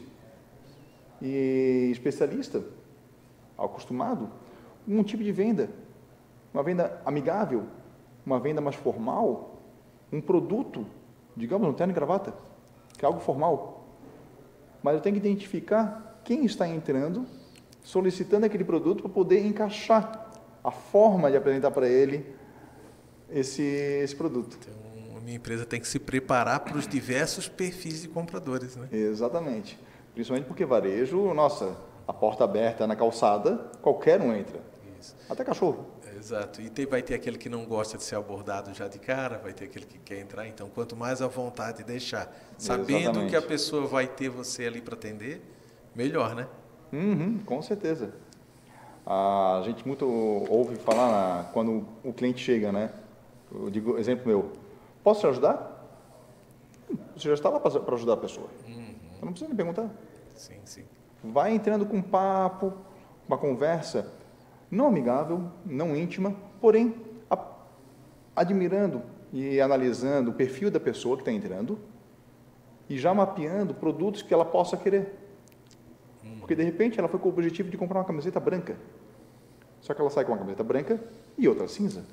e especialista, acostumado, um tipo de venda, uma venda amigável, uma venda mais formal, um produto, digamos, um terno e gravata, que é algo formal. Mas eu tenho que identificar quem está entrando, solicitando aquele produto para poder encaixar a forma de apresentar para ele esse produto. Então, a minha empresa tem que se preparar para os diversos perfis de compradores, né? Exatamente. Principalmente porque varejo, nossa, a porta aberta na calçada, qualquer um entra. Isso. Até cachorro. Exato. E vai ter aquele que não gosta de ser abordado já de cara, vai ter aquele que quer entrar. Então, quanto mais à vontade deixar, sabendo que a pessoa vai ter você ali para atender, melhor, né? Com certeza. A gente muito ouve falar quando o cliente chega, né? Eu digo, exemplo meu, posso te ajudar? Você já está lá para ajudar a pessoa. Você não precisa me perguntar. Sim. Vai entrando com um papo, uma conversa não amigável, não íntima, porém admirando e analisando o perfil da pessoa que está entrando e já mapeando produtos que ela possa querer. Porque, de repente, ela foi com o objetivo de comprar uma camiseta branca. Só que ela sai com uma camiseta branca e outra cinza.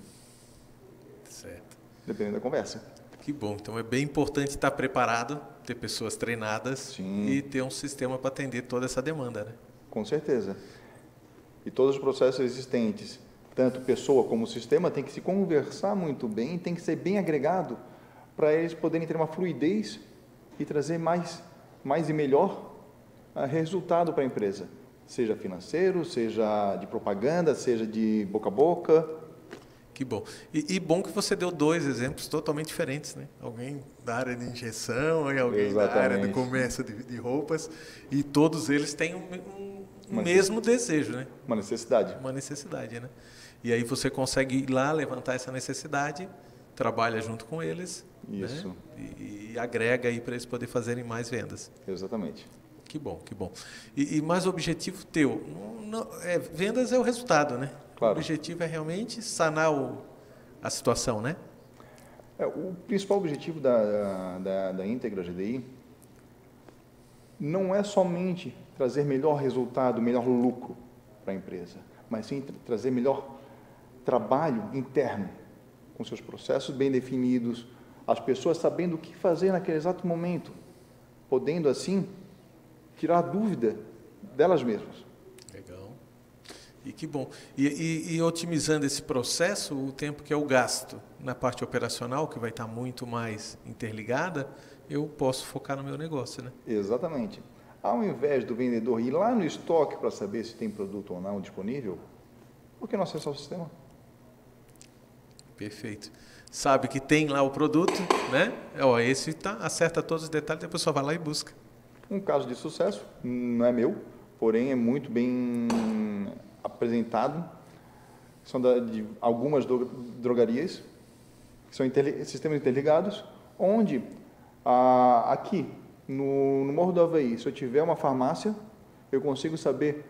Certo. Dependendo da conversa. Que bom. Então, é bem importante estar preparado, ter pessoas treinadas. Sim. E ter um sistema para atender toda essa demanda, né? Com certeza. E todos os processos existentes, tanto pessoa como sistema, tem que se conversar muito bem, tem que ser bem agregado para eles poderem ter uma fluidez e trazer mais e melhor resultado para a empresa. Seja financeiro, seja de propaganda, seja de boca a boca. Que bom. E bom que você deu 2 exemplos totalmente diferentes, né? Alguém da área de injeção e alguém Exatamente. da área do comércio de roupas. E todos eles têm um mesmo desejo, né? Uma necessidade. Uma necessidade, né? E aí você consegue ir lá, levantar essa necessidade, trabalha junto com eles. Isso. Né? E agrega aí para eles poderem fazerem mais vendas. Exatamente. Que bom, que bom. Mas o objetivo teu, vendas é o resultado, né? Claro. O objetivo é realmente sanar a situação, né? O principal objetivo da Íntegra GDI não é somente trazer melhor resultado, melhor lucro para a empresa, mas sim trazer melhor trabalho interno, com seus processos bem definidos, as pessoas sabendo o que fazer naquele exato momento, podendo assim tirar a dúvida delas mesmas. Legal. E que bom. E otimizando esse processo, o tempo que é o gasto na parte operacional, que vai estar muito mais interligada, eu posso focar no meu negócio, né? Exatamente. Ao invés do vendedor ir lá no estoque para saber se tem produto ou não disponível, por que não acessar o sistema? Perfeito. Sabe que tem lá o produto, né? Esse acerta todos os detalhes, depois só vai lá e busca. Um caso de sucesso, não é meu, porém é muito bem apresentado. São de algumas drogarias, que são sistemas interligados, onde aqui no Morro do Havaí, se eu tiver uma farmácia, eu consigo saber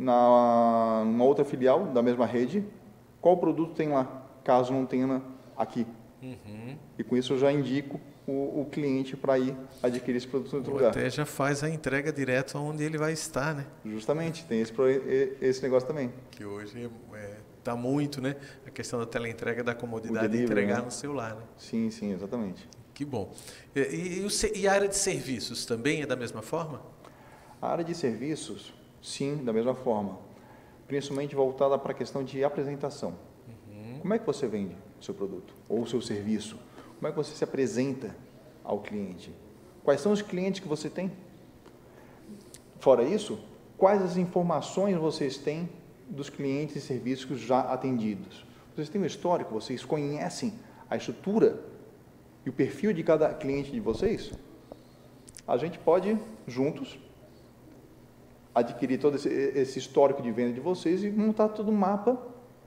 numa outra filial da mesma rede qual produto tem lá, caso não tenha aqui. Uhum. E com isso eu já indico o cliente para ir adquirir esse produto em outro lugar. Até já faz a entrega direto onde ele vai estar, né? Justamente, tem esse negócio também. Que hoje está muito, né? A questão da teleentrega, da comodidade de entregar no celular, né? Sim, sim, exatamente. Que bom. E a área de serviços também é da mesma forma? A área de serviços, sim, da mesma forma. Principalmente voltada para a questão de apresentação. Uhum. Como é que você vende o seu produto ou o seu serviço? Como é que você se apresenta ao cliente? Quais são os clientes que você tem? Fora isso, quais as informações vocês têm dos clientes e serviços já atendidos? Vocês têm um histórico? Vocês conhecem a estrutura e o perfil de cada cliente de vocês? A gente pode, juntos, adquirir todo esse histórico de venda de vocês e montar todo um mapa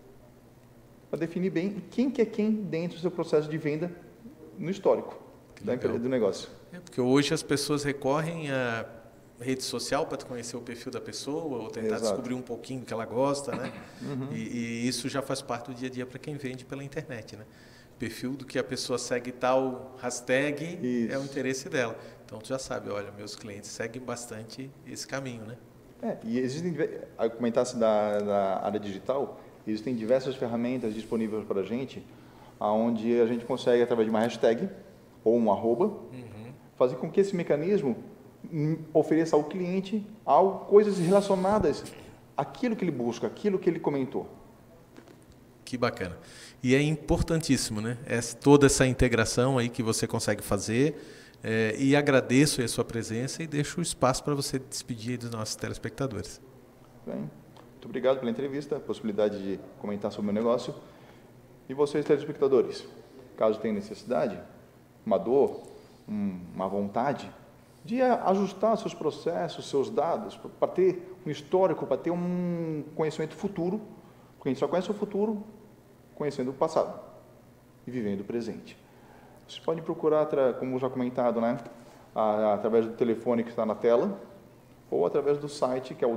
para definir bem quem que é quem dentro do seu processo de venda no histórico do negócio. Porque hoje as pessoas recorrem à rede social para conhecer o perfil da pessoa ou tentar descobrir um pouquinho do que ela gosta, né? Uhum. E isso já faz parte do dia a dia para quem vende pela internet, né? O perfil do que a pessoa segue tal hashtag é o interesse dela. Então, tu já sabe, olha, meus clientes seguem bastante esse caminho, né? E existem, a comentar-se da área digital, existem diversas ferramentas disponíveis para a gente, onde a gente consegue, através de uma hashtag ou um arroba, fazer com que esse mecanismo ofereça ao cliente coisas relacionadas àquilo que ele busca, àquilo que ele comentou. Que bacana. E é importantíssimo, né? Toda essa integração aí que você consegue fazer. E agradeço a sua presença e deixo o espaço para você despedir dos nossos telespectadores. Bem, muito obrigado pela entrevista, a possibilidade de comentar sobre o meu negócio. E vocês, telespectadores, caso tenham necessidade, uma dor, uma vontade de ajustar seus processos, seus dados, para ter um histórico, para ter um conhecimento futuro, porque a gente só conhece o futuro conhecendo o passado e vivendo o presente. Vocês podem procurar, como já comentado, né, através do telefone que está na tela, ou através do site, que é o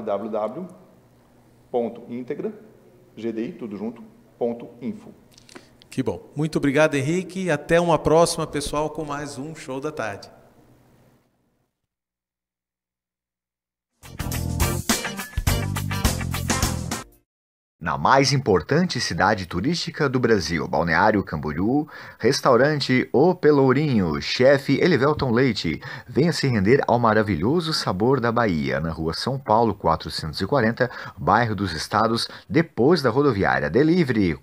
www.integra.gdi.info. Que bom. Muito obrigado, Henrique. E até uma próxima, pessoal, com mais um Show da Tarde. Na mais importante cidade turística do Brasil, Balneário Camboriú, restaurante O Pelourinho, chefe Elivelton Leite, venha se render ao maravilhoso sabor da Bahia, na rua São Paulo 440, bairro dos Estados, depois da rodoviária. Delivery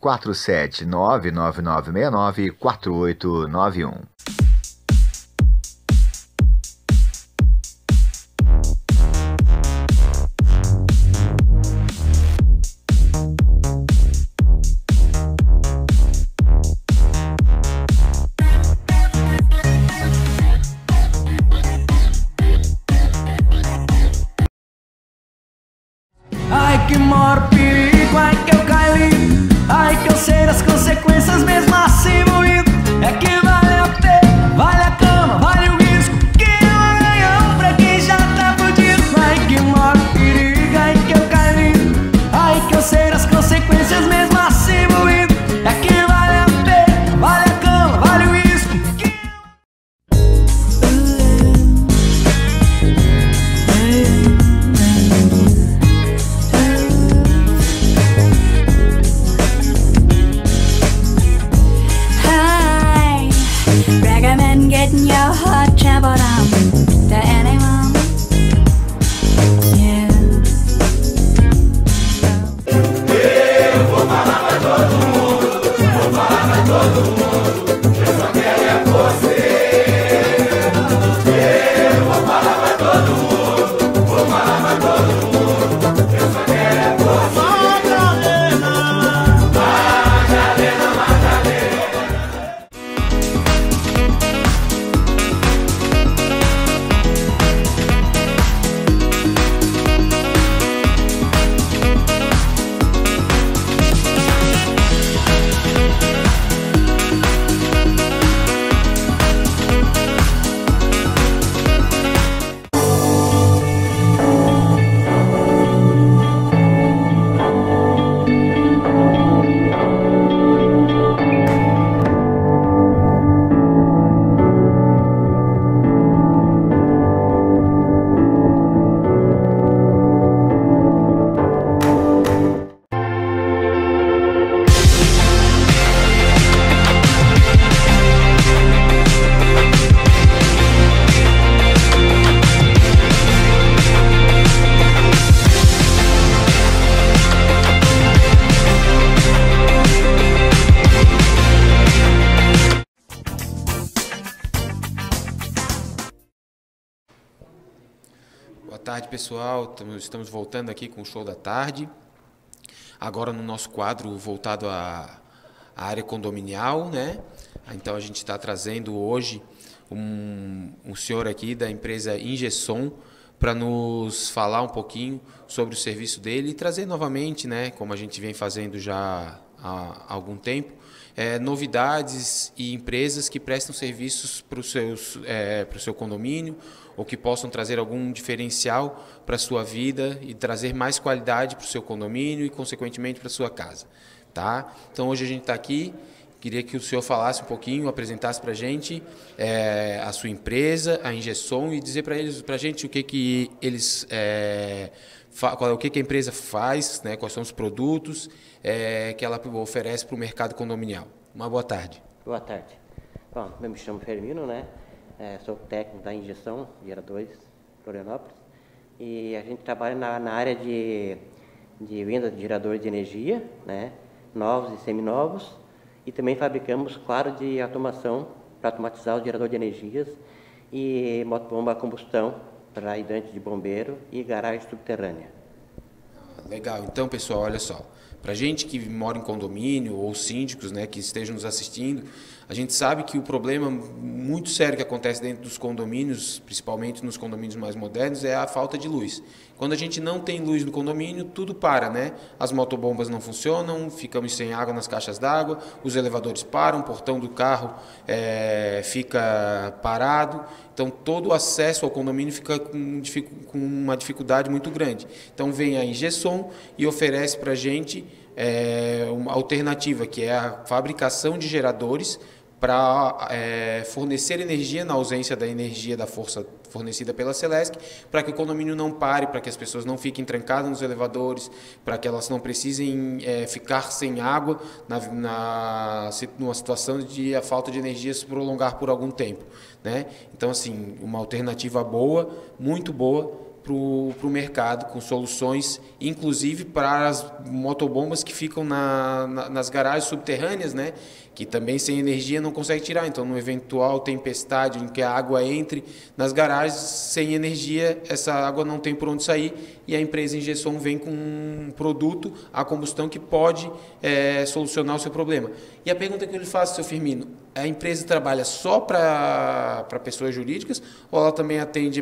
47999694891. Ai que maior perigo, ai que eu caí, ai que eu sei das consequências mesmo assim moído. É que vale a pena, vale a cama, vale o risco, que é um ganhão pra quem já tá fudido. Ai que maior perigo, ai que eu caí, ai que eu sei das consequências mesmo assim moído. É que vale a pena, vale a cama, vale o risco, que Recommend getting your heart traveled on to anyone. Yeah. eu vou falar pra todo mundo, vou falar pra todo mundo, eu só quero é você. Eu vou falar pra todo mundo, vou falar pra todo mundo, eu só quero é você. Madalena, Madalena. Boa tarde, pessoal. Estamos voltando aqui com o Show da Tarde. Agora no nosso quadro voltado à área condominial, né? Então a gente está trazendo hoje um senhor aqui da empresa Ingesson para nos falar um pouquinho sobre o serviço dele e trazer novamente, né, como a gente vem fazendo já há algum tempo, novidades e empresas que prestam serviços para o seu condomínio ou que possam trazer algum diferencial para a sua vida e trazer mais qualidade para o seu condomínio e, consequentemente, para a sua casa. Tá? Então, hoje a gente está aqui, queria que o senhor falasse um pouquinho, apresentasse para a gente a sua empresa, a Ingesson, e dizer para a gente o que a empresa faz, né, quais são os produtos que ela oferece para o mercado condominial. Uma boa tarde. Boa tarde. Bom, eu me chamo Fermino, né? Sou técnico da Ingesson, geradores, Florianópolis. E a gente trabalha na área de venda de geradores de energia, né? Novos e seminovos. E também fabricamos, claro, de automação para automatizar o gerador de energias e motobomba a combustão para hidrante de bombeiro e garagem subterrânea. Legal. Então, pessoal, olha só. Para a gente que mora em condomínio ou síndicos, né, que estejam nos assistindo, a gente sabe que o problema muito sério que acontece dentro dos condomínios, principalmente nos condomínios mais modernos, é a falta de luz. Quando a gente não tem luz no condomínio, tudo para, né? As motobombas não funcionam, ficamos sem água nas caixas d'água, os elevadores param, o portão do carro fica parado. Então, todo o acesso ao condomínio fica com uma dificuldade muito grande. Então, vem a Ingesson e oferece para a gente uma alternativa, que é a fabricação de geradores para fornecer energia na ausência da energia da força fornecida pela Celesc, para que o condomínio não pare, para que as pessoas não fiquem trancadas nos elevadores, para que elas não precisem ficar sem água numa situação de a falta de energia se prolongar por algum tempo, né? Então, assim, uma alternativa boa, muito boa, para o mercado, com soluções, inclusive para as motobombas que ficam nas garagens subterrâneas, né? Que também sem energia não consegue tirar. Então, numa eventual tempestade em que a água entre nas garagens, sem energia, essa água não tem por onde sair, e a empresa Ingesson vem com um produto a combustão que pode solucionar o seu problema. E a pergunta que eu lhe faço, seu Firmino, a empresa trabalha só para pessoas jurídicas ou ela também atende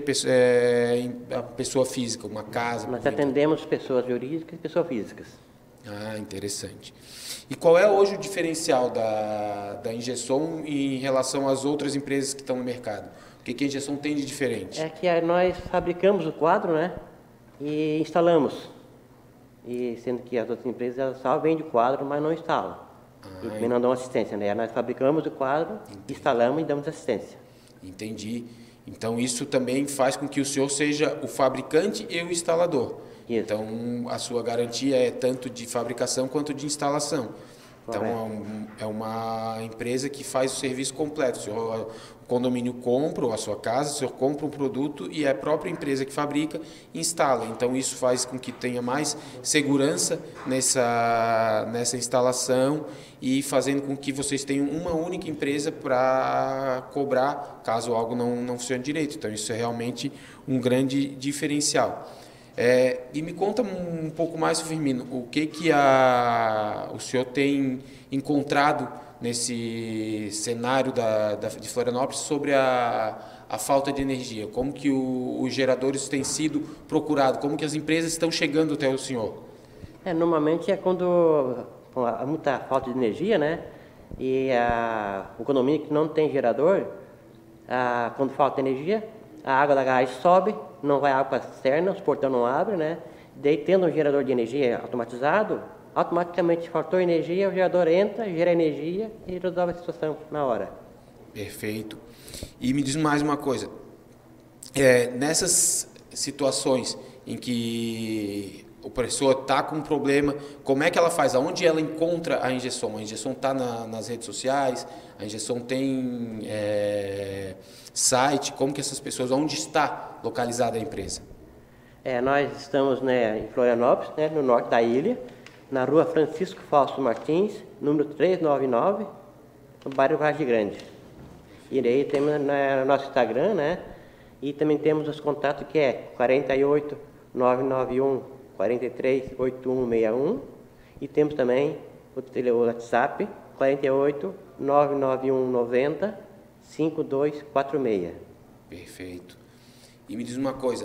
a pessoa física, uma casa? Nós atendemos pessoas jurídicas e pessoas físicas. Ah, interessante. E qual é hoje o diferencial da Ingesson em relação às outras empresas que estão no mercado? O que a Ingesson tem de diferente? É que nós fabricamos o quadro, né, e instalamos. E sendo que as outras empresas elas só vendem o quadro, mas não instalam. E também não dão assistência, né? Nós fabricamos o quadro, instalamos e damos assistência. Entendi. Então isso também faz com que o senhor seja o fabricante e o instalador. Isso. Então a sua garantia é tanto de fabricação quanto de instalação. Então é uma empresa que faz o serviço completo. O condomínio compra, ou a sua casa, o senhor compra um produto e é a própria empresa que fabrica e instala. Então isso faz com que tenha mais segurança nessa instalação e fazendo com que vocês tenham uma única empresa para cobrar caso algo não funcione direito. Então isso é realmente um grande diferencial. E me conta um pouco mais, Firmino, o que o senhor tem encontrado nesse cenário de Florianópolis sobre a falta de energia? Como que os geradores têm sido procurados? Como que as empresas estão chegando até o senhor? Normalmente é quando há muita falta de energia, né? E o condomínio que não tem gerador, quando falta energia, a água da garagem sobe, não vai água para a cisterna, os portões não abrem, né? Daí, tendo um gerador de energia automatizado, automaticamente faltou energia, o gerador entra, gera energia e resolve a situação na hora. Perfeito. E me diz mais uma coisa, nessas situações em que a pessoa está com um problema, como é que ela faz? Aonde ela encontra a Ingesson? A Ingesson está nas redes sociais, a Ingesson tem site, como que essas pessoas, onde está localizada a empresa? Nós estamos em Florianópolis, no norte da ilha, na rua Francisco Fausto Martins, número 399, no bairro Vargem Grande. E daí temos no nosso Instagram, e também temos os contatos que é 48 991 43 8161, e temos também o WhatsApp 48 991 90 5246. Perfeito. E me diz uma coisa,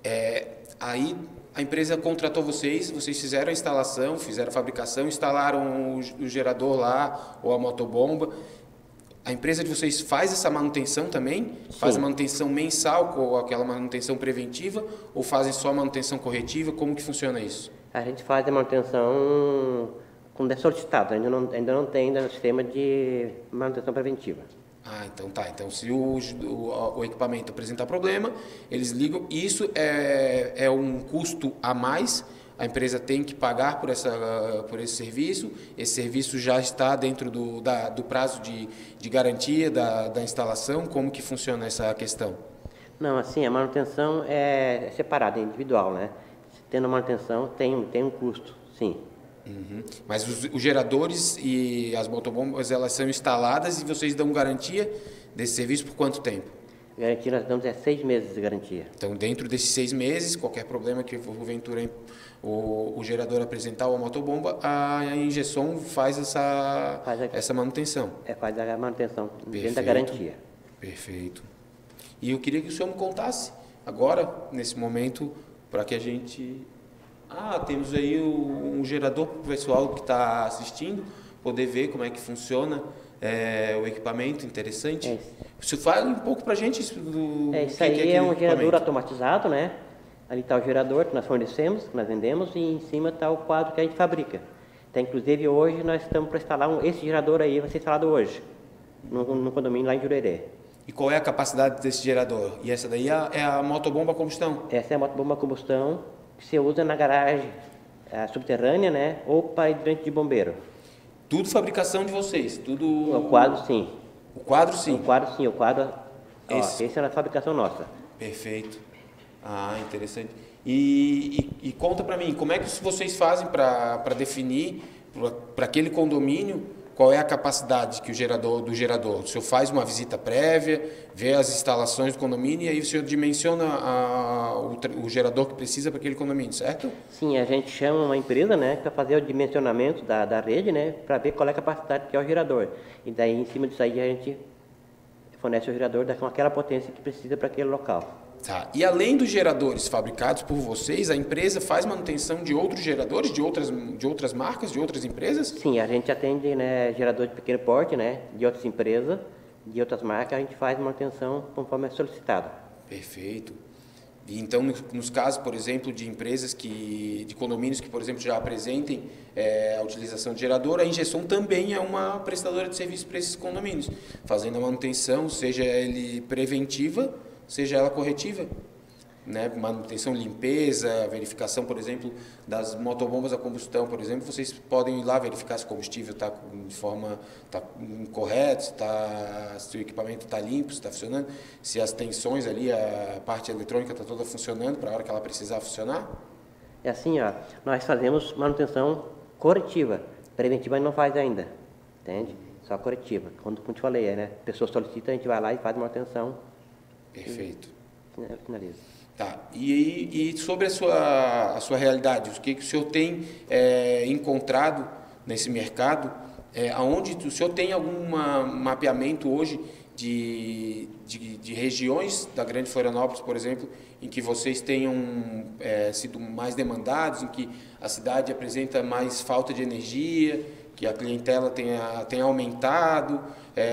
aí a empresa contratou vocês fizeram a instalação, fizeram a fabricação, instalaram o gerador lá, ou a motobomba. A empresa de vocês faz essa manutenção também? Sim. Faz a manutenção mensal, ou aquela manutenção preventiva, ou fazem só a manutenção corretiva? Como que funciona isso? A gente faz a manutenção quando é solicitado, ainda não tem no sistema de manutenção preventiva. Ah, então tá. Então, se o equipamento apresentar problema, eles ligam. Isso é um custo a mais. A empresa tem que pagar por esse serviço. Esse serviço já está dentro do prazo de garantia da instalação. Como que funciona essa questão? Não, assim, a manutenção é separada, é individual, né? Tendo a manutenção, tem um custo, sim. Uhum. Mas os geradores e as motobombas, elas são instaladas e vocês dão garantia desse serviço por quanto tempo? Garantia nós damos 6 meses de garantia. Então, dentro desses 6 meses, qualquer problema que porventura o gerador apresentar ou a motobomba, a Ingesson faz essa manutenção. Faz a manutenção dentro da garantia. Perfeito. E eu queria que o senhor me contasse agora, nesse momento, para que a gente... temos aí um gerador para o pessoal que está assistindo, poder ver como é que funciona o equipamento, interessante. Você fala um pouco para a gente do isso aí é um gerador automatizado, né? Ali está o gerador que nós fornecemos, que nós vendemos, e em cima está o quadro que a gente fabrica. Então, inclusive, hoje nós estamos para instalar esse gerador aí, vai ser instalado hoje. no condomínio lá em Jurerê. E qual é a capacidade desse gerador? E essa daí é a motobomba a combustão? Essa é a motobomba a combustão que você usa na garagem subterrânea, né? Ou para hidrante de bombeiro. Tudo fabricação de vocês? Tudo... O quadro, sim. O quadro, sim? O quadro, sim. O quadro... Esse é a fabricação nossa. Perfeito. Ah, interessante. E conta para mim, como é que vocês fazem para definir para aquele condomínio qual é a capacidade que do gerador? O senhor faz uma visita prévia, vê as instalações do condomínio e aí o senhor dimensiona o gerador que precisa para aquele condomínio, certo? Sim, a gente chama uma empresa, né, para fazer o dimensionamento da rede, né, para ver qual é a capacidade que é o gerador. E daí, em cima disso aí, a gente fornece o gerador com aquela potência que precisa para aquele local. Tá. E além dos geradores fabricados por vocês, a empresa faz manutenção de outros geradores, de outras marcas, de outras empresas? Sim, a gente atende, né, gerador de pequeno porte, né, de outras empresas, de outras marcas, a gente faz manutenção conforme é solicitado. Perfeito. E então, nos casos, por exemplo, de empresas de condomínios que, por exemplo, já apresentem a utilização de gerador, a Ingersoll também é uma prestadora de serviço para esses condomínios, fazendo a manutenção, seja ele preventiva, seja ela corretiva, né? Manutenção, limpeza, verificação, por exemplo, das motobombas a combustão, por exemplo, vocês podem ir lá verificar se o combustível está de forma correta, se o equipamento está limpo, se está funcionando, se as tensões ali, a parte eletrônica está toda funcionando para a hora que ela precisar funcionar. É assim, ó, nós fazemos manutenção corretiva, preventiva a gente não faz ainda, entende? Só corretiva. Como te falei, né? A pessoa solicita, a gente vai lá e faz manutenção. Perfeito. Finaliza. Tá. E sobre a sua realidade, o que o senhor tem encontrado nesse mercado? Aonde o senhor tem algum mapeamento hoje de regiões da Grande Florianópolis, por exemplo, em que vocês tenham sido mais demandados, em que a cidade apresenta mais falta de energia, que a clientela tenha aumentado,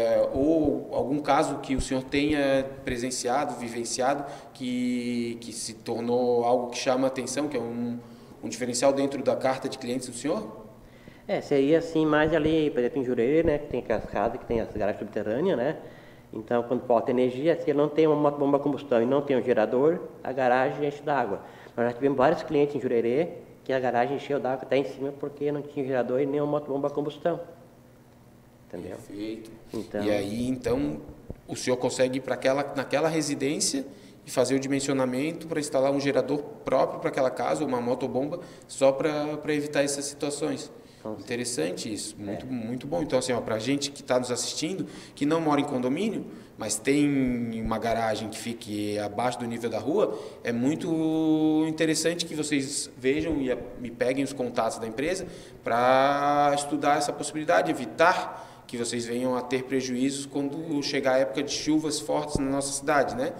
ou algum caso que o senhor tenha presenciado, vivenciado, que se tornou algo que chama a atenção, que é um diferencial dentro da carta de clientes do senhor? Seria assim, mais ali, por exemplo, em Jurerê, né, que tem aquelas casas, que tem as garagens subterrâneas, né? Então, quando falta energia, se ele não tem uma bomba a combustão e não tem um gerador, a garagem enche d'água. Nós já tivemos vários clientes em Jurerê que a garagem encheu d'água até em cima porque não tinha gerador e nem uma motobomba a combustão. Entendeu? Perfeito. Então, e aí, então, o senhor consegue ir naquela residência e fazer o dimensionamento para instalar um gerador próprio para aquela casa, ou uma motobomba, só para evitar essas situações. Interessante isso, muito bom. Então, assim, para a gente que está nos assistindo, que não mora em condomínio, mas tem uma garagem que fique abaixo do nível da rua, é muito interessante que vocês vejam e peguem os contatos da empresa para estudar essa possibilidade, evitar que vocês venham a ter prejuízos quando chegar a época de chuvas fortes na nossa cidade, né?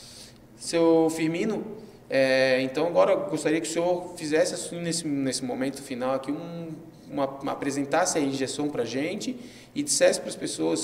Seu Firmino, então agora eu gostaria que o senhor fizesse assim, nesse momento final aqui apresentasse a Ingersoll para a gente e dissesse para as pessoas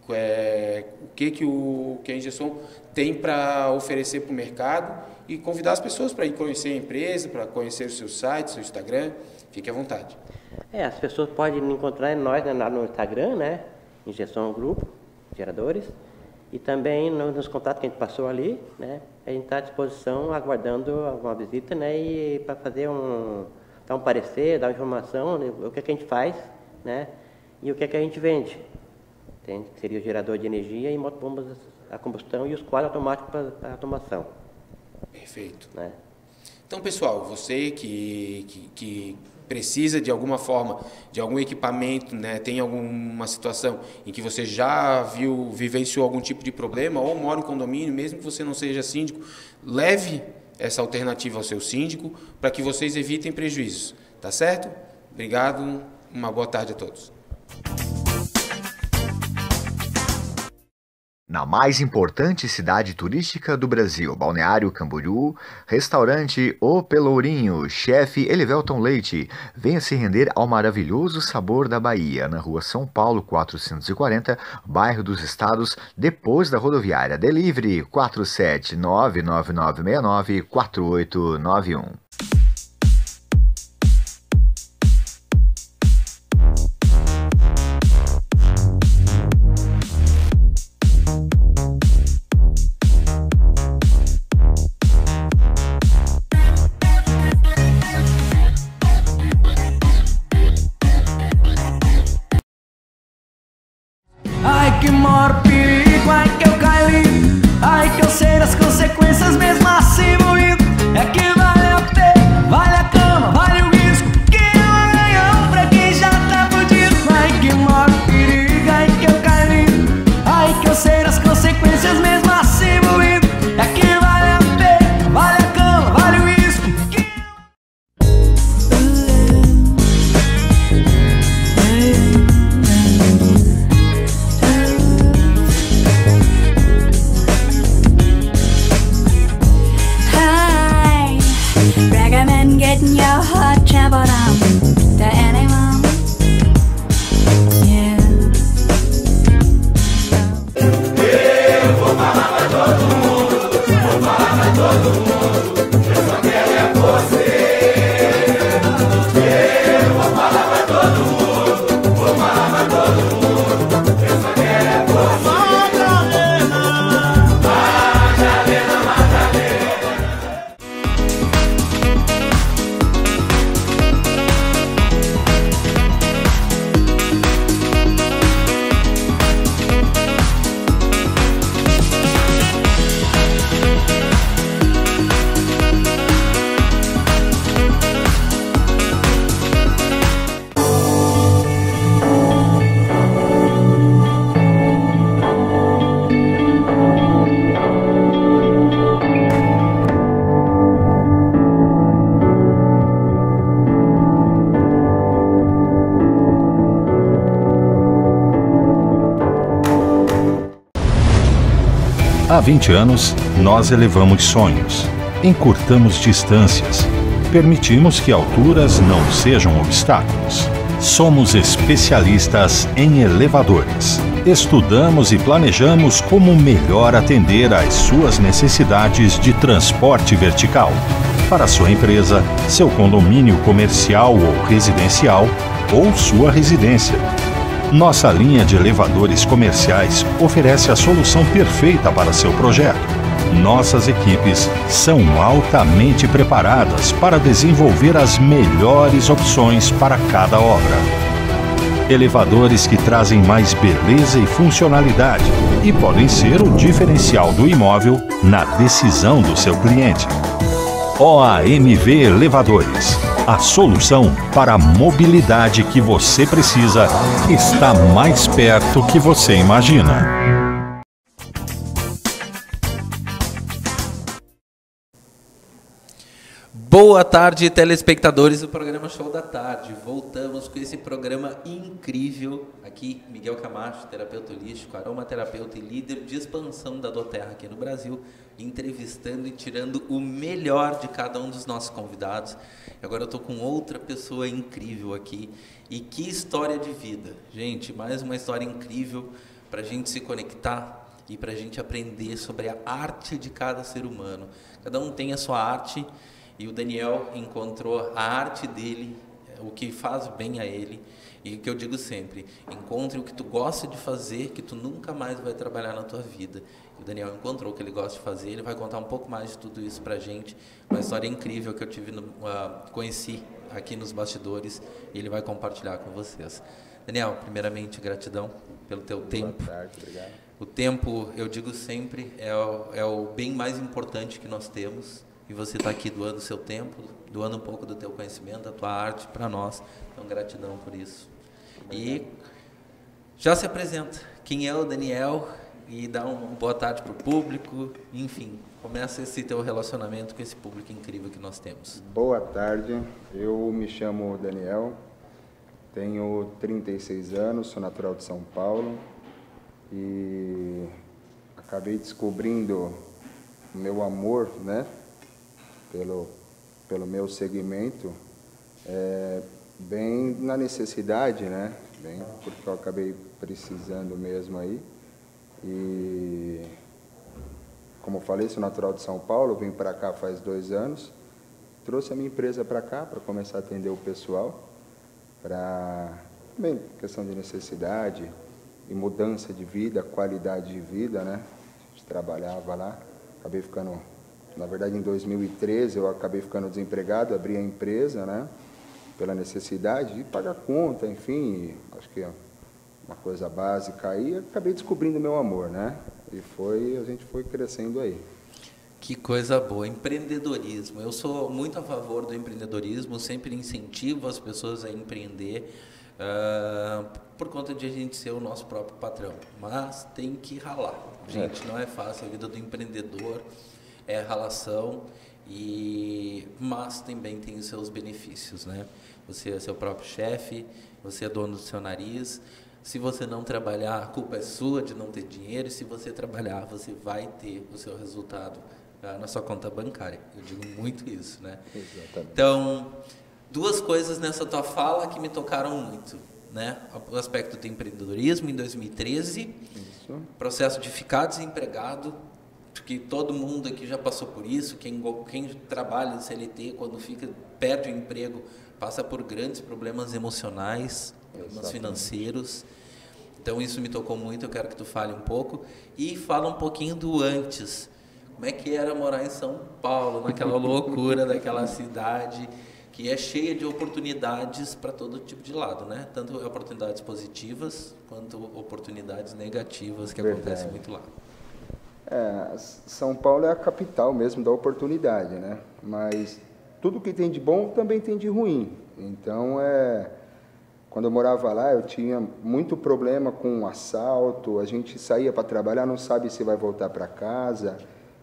o que a Ingersoll tem para oferecer para o mercado e convidar as pessoas para ir conhecer a empresa, para conhecer o seu site, seu Instagram. Fique à vontade. As pessoas podem encontrar nós no Instagram, né? Ingersoll Grupo, Geradores, e também nos contatos que a gente passou ali, né? A gente está à disposição, aguardando uma visita, né? E para fazer dar um parecer, dar uma informação, né? O que a gente faz, né? E o que a gente vende. Entende? Seria o gerador de energia e motobombas a combustão e os quadros automáticos para automação. Perfeito. Né? Então, pessoal, você que precisa de alguma forma, de algum equipamento, né, tem alguma situação em que você já vivenciou algum tipo de problema ou mora em condomínio, mesmo que você não seja síndico, leve essa alternativa ao seu síndico para que vocês evitem prejuízos. Tá certo? Obrigado, uma boa tarde a todos. Na mais importante cidade turística do Brasil, Balneário Camboriú, restaurante O Pelourinho, chefe Elivelton Leite, venha se render ao maravilhoso sabor da Bahia, na rua São Paulo 440, bairro dos Estados, depois da rodoviária. Delivery 47999694891. Há 20 anos, nós elevamos sonhos, encurtamos distâncias, permitimos que alturas não sejam obstáculos. Somos especialistas em elevadores. Estudamos e planejamos como melhor atender às suas necessidades de transporte vertical. Para sua empresa, seu condomínio comercial ou residencial, ou sua residência. Nossa linha de elevadores comerciais oferece a solução perfeita para seu projeto. Nossas equipes são altamente preparadas para desenvolver as melhores opções para cada obra. Elevadores que trazem mais beleza e funcionalidade e podem ser o diferencial do imóvel na decisão do seu cliente. OAMV Elevadores. A solução para a mobilidade que você precisa está mais perto que você imagina. Boa tarde, telespectadores do programa Show da Tarde. Voltamos com esse programa incrível. Aqui, Miguel Camacho, terapeuta holístico, aromaterapeuta e líder de expansão da doTERRA aqui no Brasil, entrevistando e tirando o melhor de cada um dos nossos convidados. E agora eu estou com outra pessoa incrível aqui. E que história de vida. Gente, mais uma história incrível para a gente se conectar e para a gente aprender sobre a arte de cada ser humano. Cada um tem a sua arte. E o Daniel encontrou a arte dele, o que faz bem a ele. E o que eu digo sempre, encontre o que tu gosta de fazer, que tu nunca mais vai trabalhar na tua vida. E o Daniel encontrou o que ele gosta de fazer, ele vai contar um pouco mais de tudo isso pra gente. Uma história incrível que eu conheci aqui nos bastidores, e ele vai compartilhar com vocês. Daniel, primeiramente, gratidão pelo teu tempo. Boa tarde, obrigado. O tempo, eu digo sempre, é o bem mais importante que nós temos. E você está aqui doando o seu tempo, doando um pouco do teu conhecimento, da tua arte para nós. Então, gratidão por isso. E já se apresenta. Quem é o Daniel? E dá uma boa tarde para o público. Enfim, começa esse teu relacionamento com esse público incrível que nós temos. Boa tarde. Eu me chamo Daniel. Tenho 36 anos, sou natural de São Paulo. E acabei descobrindo o meu amor, né? Pelo meu segmento, bem na necessidade, né? Bem porque eu acabei precisando mesmo aí. E, como eu falei, sou natural de São Paulo, vim para cá faz 2 anos. Trouxe a minha empresa para cá para começar a atender o pessoal, para também questão de necessidade e mudança de vida, qualidade de vida, né? A gente trabalhava lá, acabei ficando... Na verdade, em 2013, eu acabei ficando desempregado, abri a empresa, né, pela necessidade de pagar conta, enfim, acho que é uma coisa básica aí, acabei descobrindo meu amor, né, e a gente foi crescendo aí. Que coisa boa, empreendedorismo. Eu sou muito a favor do empreendedorismo, sempre incentivo as pessoas a empreender, por conta de a gente ser o nosso próprio patrão, mas tem que ralar. Gente, não é fácil, a vida do empreendedor é ralação, mas também tem os seus benefícios, né? Você é seu próprio chefe, você é dono do seu nariz. Se você não trabalhar, a culpa é sua de não ter dinheiro. E se você trabalhar, você vai ter o seu resultado na sua conta bancária. Eu digo muito isso, né? Exatamente. Então, 2 coisas nessa tua fala que me tocaram muito, né? O aspecto do empreendedorismo em 2013, Isso. processo de ficar desempregado, que todo mundo aqui já passou por isso, quem trabalha no CLT, quando perde o emprego, passa por grandes problemas emocionais, problemas financeiros. Então, isso me tocou muito, eu quero que tu fale um pouco. E fala um pouquinho do antes. Como é que era morar em São Paulo, naquela loucura daquela cidade, que é cheia de oportunidades para todo tipo de lado, né? Tanto oportunidades positivas, quanto oportunidades negativas, que acontecem muito lá. São Paulo é a capital mesmo da oportunidade, né? Mas tudo que tem de bom também tem de ruim. Então, quando eu morava lá, eu tinha muito problema com assalto, a gente saía para trabalhar, não sabe se vai voltar para casa.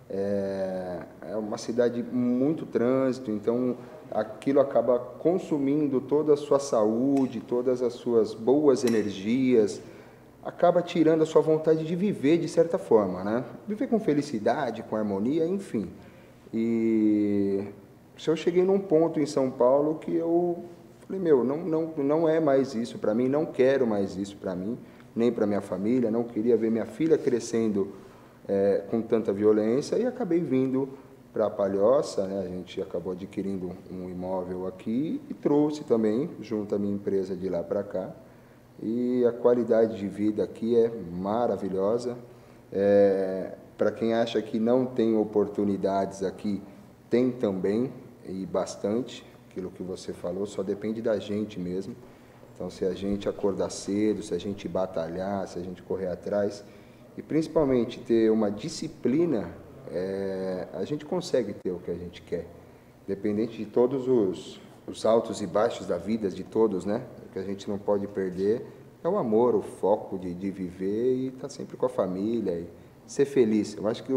É uma cidade muito trânsito, então aquilo acaba consumindo toda a sua saúde, todas as suas boas energias. acaba tirando a sua vontade de viver de certa forma, né? Viver com felicidade, com harmonia, enfim. E eu cheguei num ponto em São Paulo que eu falei, não é mais isso para mim, não quero mais isso para mim, nem para minha família, não queria ver minha filha crescendo com tanta violência, e acabei vindo para a Palhoça, né? A gente acabou adquirindo um imóvel aqui e trouxe também, junto à minha empresa, de lá para cá. E a qualidade de vida aqui é maravilhosa. Para quem acha que não tem oportunidades aqui, tem também, e bastante. Aquilo que você falou, só depende da gente mesmo. Então, se a gente acordar cedo, se a gente batalhar, se a gente correr atrás, e principalmente ter uma disciplina, a gente consegue ter o que a gente quer. Independente de todos os altos e baixos da vida de todos, né? O que a gente não pode perder é o amor, o foco de viver e estar sempre com a família e ser feliz. Eu acho que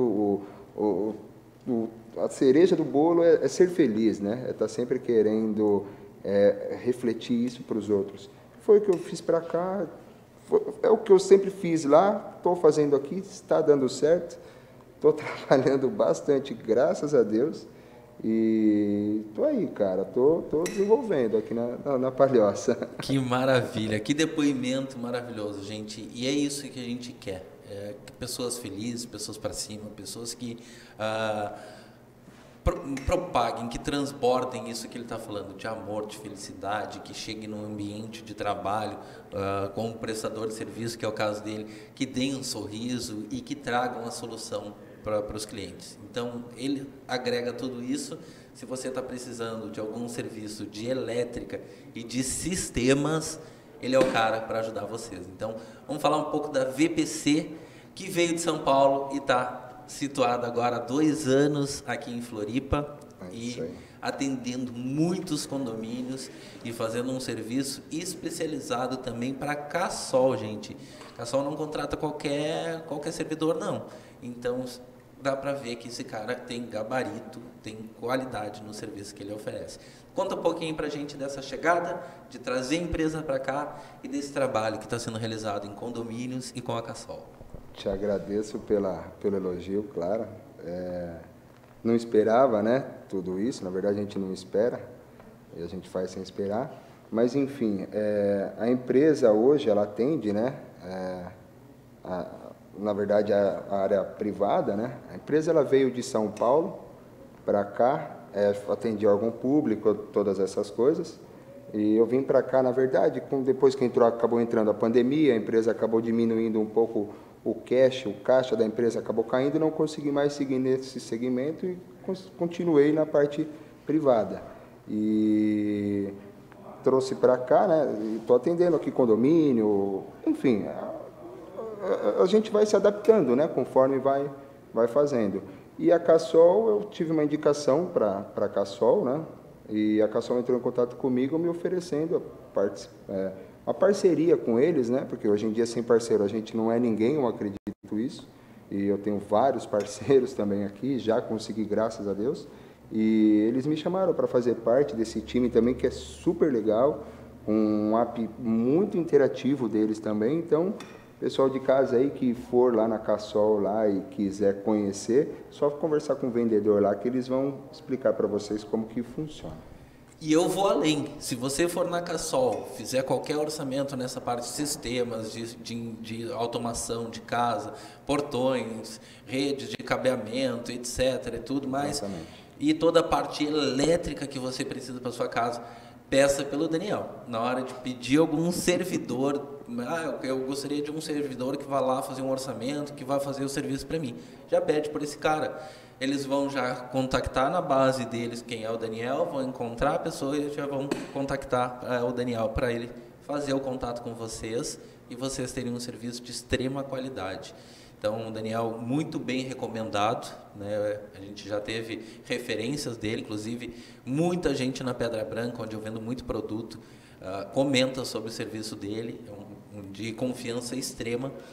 a cereja do bolo é ser feliz, né? É estar sempre querendo refletir isso para os outros. Foi o que eu fiz para cá, é o que eu sempre fiz lá, estou fazendo aqui, está dando certo, estou trabalhando bastante, graças a Deus, e estou aí, cara, estou desenvolvendo aqui na Palhoça. Que maravilha, que depoimento maravilhoso, gente, e é isso que a gente quer, pessoas felizes, pessoas para cima, pessoas que propaguem, que transbordem isso que ele está falando, de amor, de felicidade, que cheguem num ambiente de trabalho com um prestador de serviço, que é o caso dele, que deem um sorriso e que tragam a solução para os clientes. Então, ele agrega tudo isso. Se você está precisando de algum serviço de elétrica e de sistemas, ele é o cara para ajudar vocês. Então, vamos falar um pouco da VPC, que veio de São Paulo e está situado agora há 2 anos aqui em Floripa e atendendo muitos condomínios e fazendo um serviço especializado também para Cassol, gente. Cassol não contrata qualquer servidor, não. Então, dá para ver que esse cara tem gabarito, tem qualidade no serviço que ele oferece. Conta um pouquinho para a gente dessa chegada, de trazer a empresa para cá e desse trabalho que está sendo realizado em condomínios e com a Cassol. Te agradeço pelo elogio, claro. Não esperava, né, tudo isso. Na verdade, a gente não espera, e a gente faz sem esperar. Mas, enfim, a empresa hoje, ela atende, né, na verdade, a área privada, né. A empresa ela veio de São Paulo para cá, atendia órgão público, todas essas coisas. E eu vim para cá, na verdade, depois que acabou entrando a pandemia, a empresa acabou diminuindo um pouco o caixa da empresa acabou caindo e não consegui mais seguir nesse segmento e continuei na parte privada. E trouxe para cá, né? Estou atendendo aqui condomínio, enfim, a gente vai se adaptando, né? Conforme vai fazendo. E a Cassol, eu tive uma indicação para a Cassol, né? E a Cassol entrou em contato comigo me oferecendo uma parceria com eles, né? Porque hoje em dia sem parceiro a gente não é ninguém, eu acredito isso. E eu tenho vários parceiros também aqui, já consegui, graças a Deus. E eles me chamaram para fazer parte desse time também, que é super legal, um app muito interativo deles também. Então, pessoal de casa aí que for lá na Cassol lá e quiser conhecer, só conversar com o vendedor lá que eles vão explicar para vocês como que funciona. E eu vou além. Se você for na Cassol, fizer qualquer orçamento nessa parte de sistemas, de automação de casa, portões, redes de cabeamento, etc. e tudo mais, e toda a parte elétrica que você precisa para sua casa, peça pelo Daniel. Na hora de pedir algum servidor, eu gostaria de um servidor que vá lá fazer um orçamento, que vá fazer o serviço para mim. Já pede por esse cara. Eles vão já contactar na base deles quem é o Daniel, vão encontrar a pessoa e já vão contactar o Daniel para ele fazer o contato com vocês e vocês terem um serviço de extrema qualidade. Então, o Daniel, muito bem recomendado, né? A gente já teve referências dele, inclusive muita gente na Pedra Branca, onde eu vendo muito produto, comenta sobre o serviço dele, de confiança extrema.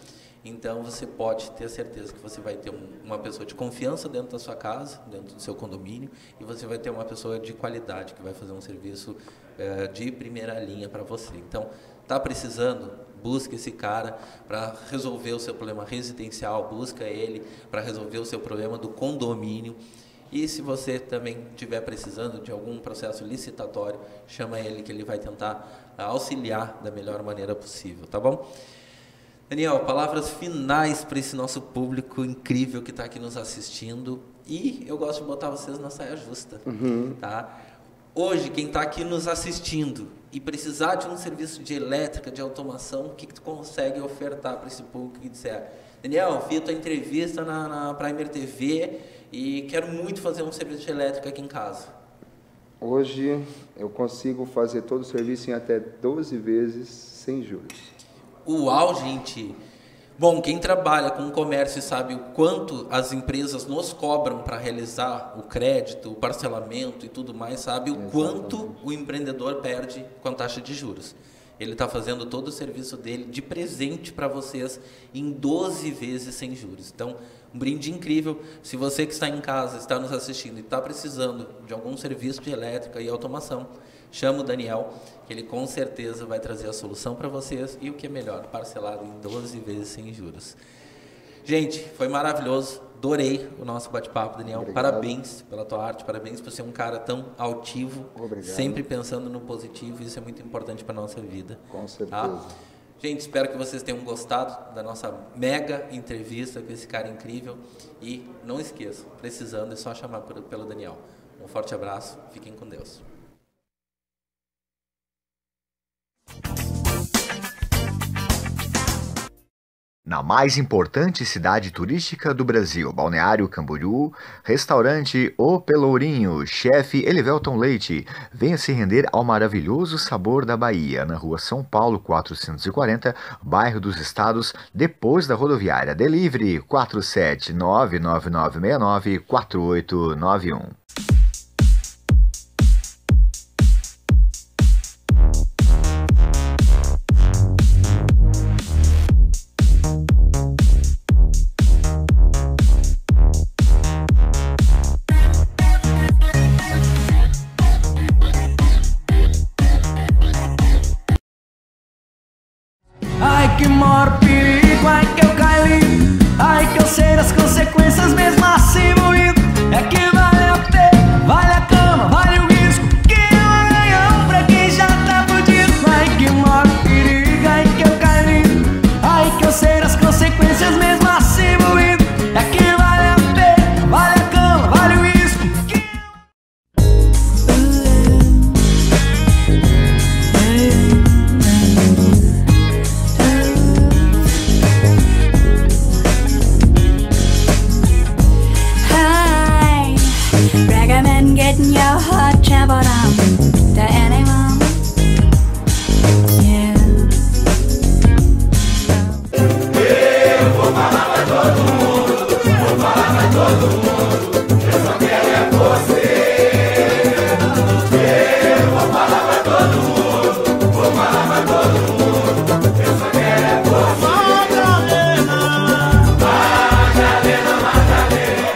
Então você pode ter certeza que você vai ter uma pessoa de confiança dentro da sua casa, dentro do seu condomínio, e você vai ter uma pessoa de qualidade que vai fazer um serviço de primeira linha para você. Então, está precisando? Busque esse cara para resolver o seu problema residencial, busca ele para resolver o seu problema do condomínio. E se você também estiver precisando de algum processo licitatório, chama ele que ele vai tentar auxiliar da melhor maneira possível, tá bom? Daniel, palavras finais para esse nosso público incrível que está aqui nos assistindo. E eu gosto de botar vocês na saia justa, tá? Hoje, quem está aqui nos assistindo e precisar de um serviço de elétrica, de automação, o que tu consegue ofertar para esse público que disser: Daniel, vi a tua entrevista na Primer TV e quero muito fazer um serviço de elétrica aqui em casa. Hoje eu consigo fazer todo o serviço em até 12 vezes sem juros. Uau, gente! Bom, quem trabalha com comércio sabe o quanto as empresas nos cobram para realizar o crédito, o parcelamento e tudo mais, sabe o quanto o empreendedor perde com a taxa de juros. Ele está fazendo todo o serviço dele de presente para vocês em 12 vezes sem juros. Então, um brinde incrível. Se você que está em casa, está nos assistindo e está precisando de algum serviço de elétrica e automação, chama o Daniel, que ele com certeza vai trazer a solução para vocês e o que é melhor, parcelado em 12 vezes sem juros. Gente, foi maravilhoso, adorei o nosso bate-papo, Daniel. Obrigado. Parabéns pela tua arte, parabéns por ser um cara tão altivo, sempre pensando no positivo, isso é muito importante para a nossa vida. Com certeza. Tá? Gente, espero que vocês tenham gostado da nossa mega entrevista com esse cara incrível e não esqueçam, precisando é só chamar pelo Daniel. Um forte abraço, fiquem com Deus. Na mais importante cidade turística do Brasil, Balneário Camboriú, restaurante O Pelourinho, chefe Elivelton Leite, venha se render ao maravilhoso sabor da Bahia, na rua São Paulo 440, bairro dos Estados, depois da rodoviária. Delivery 47999694891. Ai que maior perigo, ai que eu caí, ai que eu sei das consequências mesmo assim moído. É que vale a pena, vale a cama, vale o risco, que é um ganhão pra quem já tá fudido. Ai que maior perigo, ai que eu caí, ai que eu sei das consequências mesmo assim moído. É que vale a pena, vale a cama, vale o risco, que recommend getting your heart trampled on to anyone. Yeah. eu vou falar pra todo mundo, vou falar pra todo mundo, eu só quero é você. Eu vou falar pra todo mundo, vou falar pra todo mundo, eu só quero é você. Madalena, Madalena, Madalena.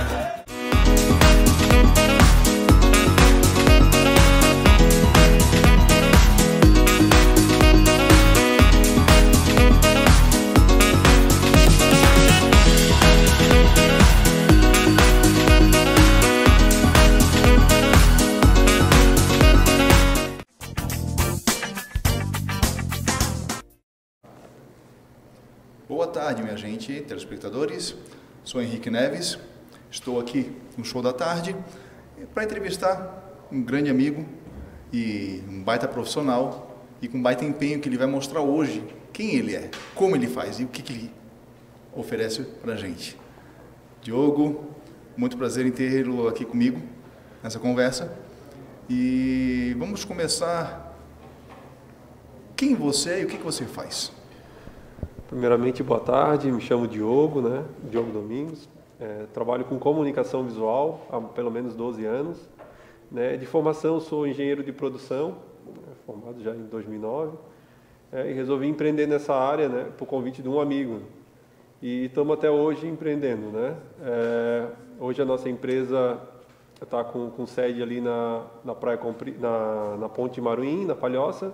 Boa tarde, minha gente, telespectadores. Sou Henrique Neves, estou aqui no Show da Tarde para entrevistar um grande amigo e um baita profissional e com um baita empenho que ele vai mostrar hoje quem ele é, como ele faz e o que ele oferece para a gente. Diogo, muito prazer em tê-lo aqui comigo nessa conversa e vamos começar. Quem você é e o que você faz? Primeiramente, boa tarde, me chamo Diogo, né? Diogo Domingos, trabalho com comunicação visual há pelo menos 12 anos, né? De formação sou engenheiro de produção, formado já em 2009, e resolvi empreender nessa área, né? Por convite de um amigo. e estamos até hoje empreendendo, né? Hoje a nossa empresa está com sede ali na Praia na Ponte Maruim, na Palhoça.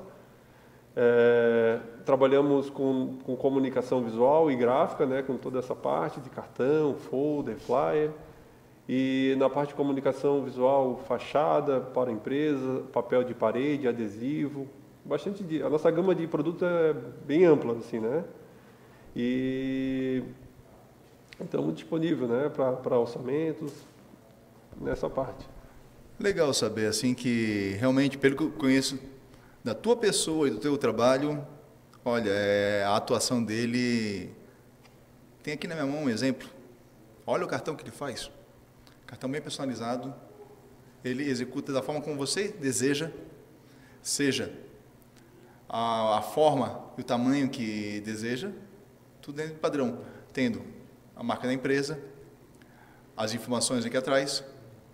Trabalhamos com comunicação visual e gráfica, né? Com toda essa parte de cartão, folder, flyer. E na parte de comunicação visual, fachada para a empresa, papel de parede, adesivo, a nossa gama de produtos é bem ampla, assim, né? E estamos disponíveis, né, para orçamentos nessa parte. Legal saber, assim, que realmente, pelo que eu conheço da tua pessoa e do teu trabalho, olha, a atuação dele... Tem aqui na minha mão um exemplo. Olha o cartão que ele faz. Cartão bem personalizado. Ele executa da forma como você deseja, seja a forma e o tamanho que deseja, tudo dentro do padrão, tendo a marca da empresa, as informações aqui atrás.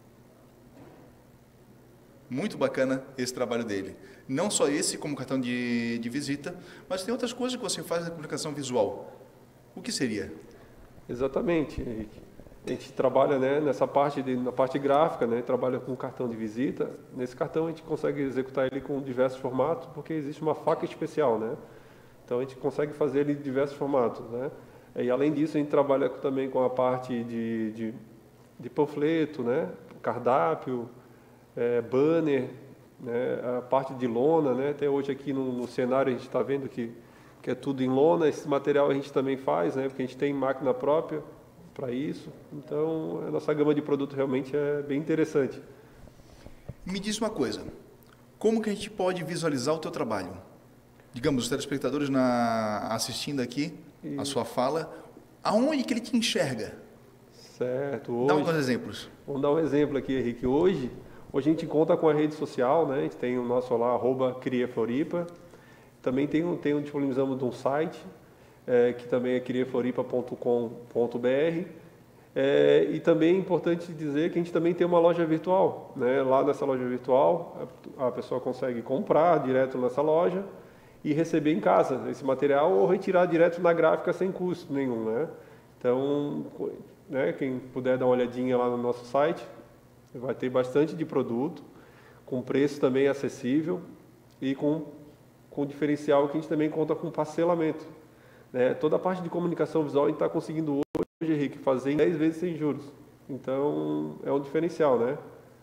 Muito bacana esse trabalho dele. Não só esse como cartão de visita, mas tem outras coisas que você faz na comunicação visual. O que seria? Exatamente, Henrique. A gente trabalha, né, na parte gráfica, né, trabalha com cartão de visita. Nesse cartão a gente consegue executar ele com diversos formatos, porque existe uma faca especial, né? Então a gente consegue fazer ele em diversos formatos, né? E além disso a gente trabalha também com a parte de panfleto, né, cardápio, banner, né, a parte de lona, né? Até hoje aqui no cenário a gente está vendo que é tudo em lona. Esse material a gente também faz, né, porque a gente tem máquina própria para isso. Então, a nossa gama de produtos realmente é bem interessante. Me diz uma coisa, como que a gente pode visualizar o teu trabalho? Digamos, os telespectadores assistindo aqui a sua fala, aonde que ele te enxerga? Certo. Hoje, dá alguns exemplos. Vamos dar um exemplo aqui, Henrique. Hoje a gente conta com a rede social, né? A gente tem o nosso lá, @criafloripa. Também disponibilizamos um site, que também é criafloripa.com.br. E também é importante dizer que a gente também tem uma loja virtual, né? Lá nessa loja virtual, a pessoa consegue comprar direto nessa loja e receber em casa esse material ou retirar direto na gráfica sem custo nenhum, né? Então, né, quem puder dar uma olhadinha lá no nosso site, vai ter bastante de produto, com preço também acessível e com diferencial que a gente também conta com parcelamento. Né? Toda a parte de comunicação visual a gente está conseguindo hoje, Henrique, fazer em 10 vezes sem juros. Então, é um diferencial, né?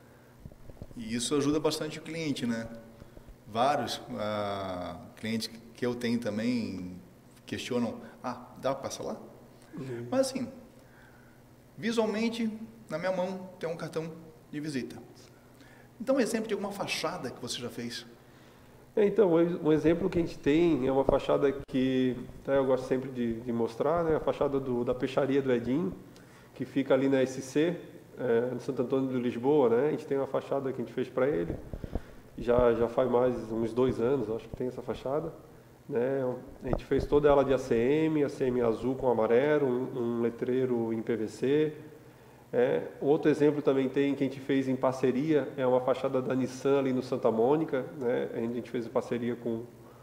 E isso ajuda bastante o cliente, né? Vários clientes que eu tenho também questionam, dá para parcelar? Uhum. Mas assim, visualmente, na minha mão tem um cartão de visita. Então, um exemplo de alguma fachada que você já fez? Então, um exemplo que a gente tem é uma fachada que eu gosto sempre de mostrar, né? A fachada da peixaria do Edinho, que fica ali na SC, no Santo Antônio de Lisboa, né? A gente tem uma fachada que a gente fez para ele, já faz mais uns 2 anos, acho que tem essa fachada, né? A gente fez toda ela de ACM azul com amarelo, um letreiro em PVC. Outro exemplo também que a gente fez em parceria é uma fachada da Nissan ali no Santa Mônica, né? A gente fez em parceria com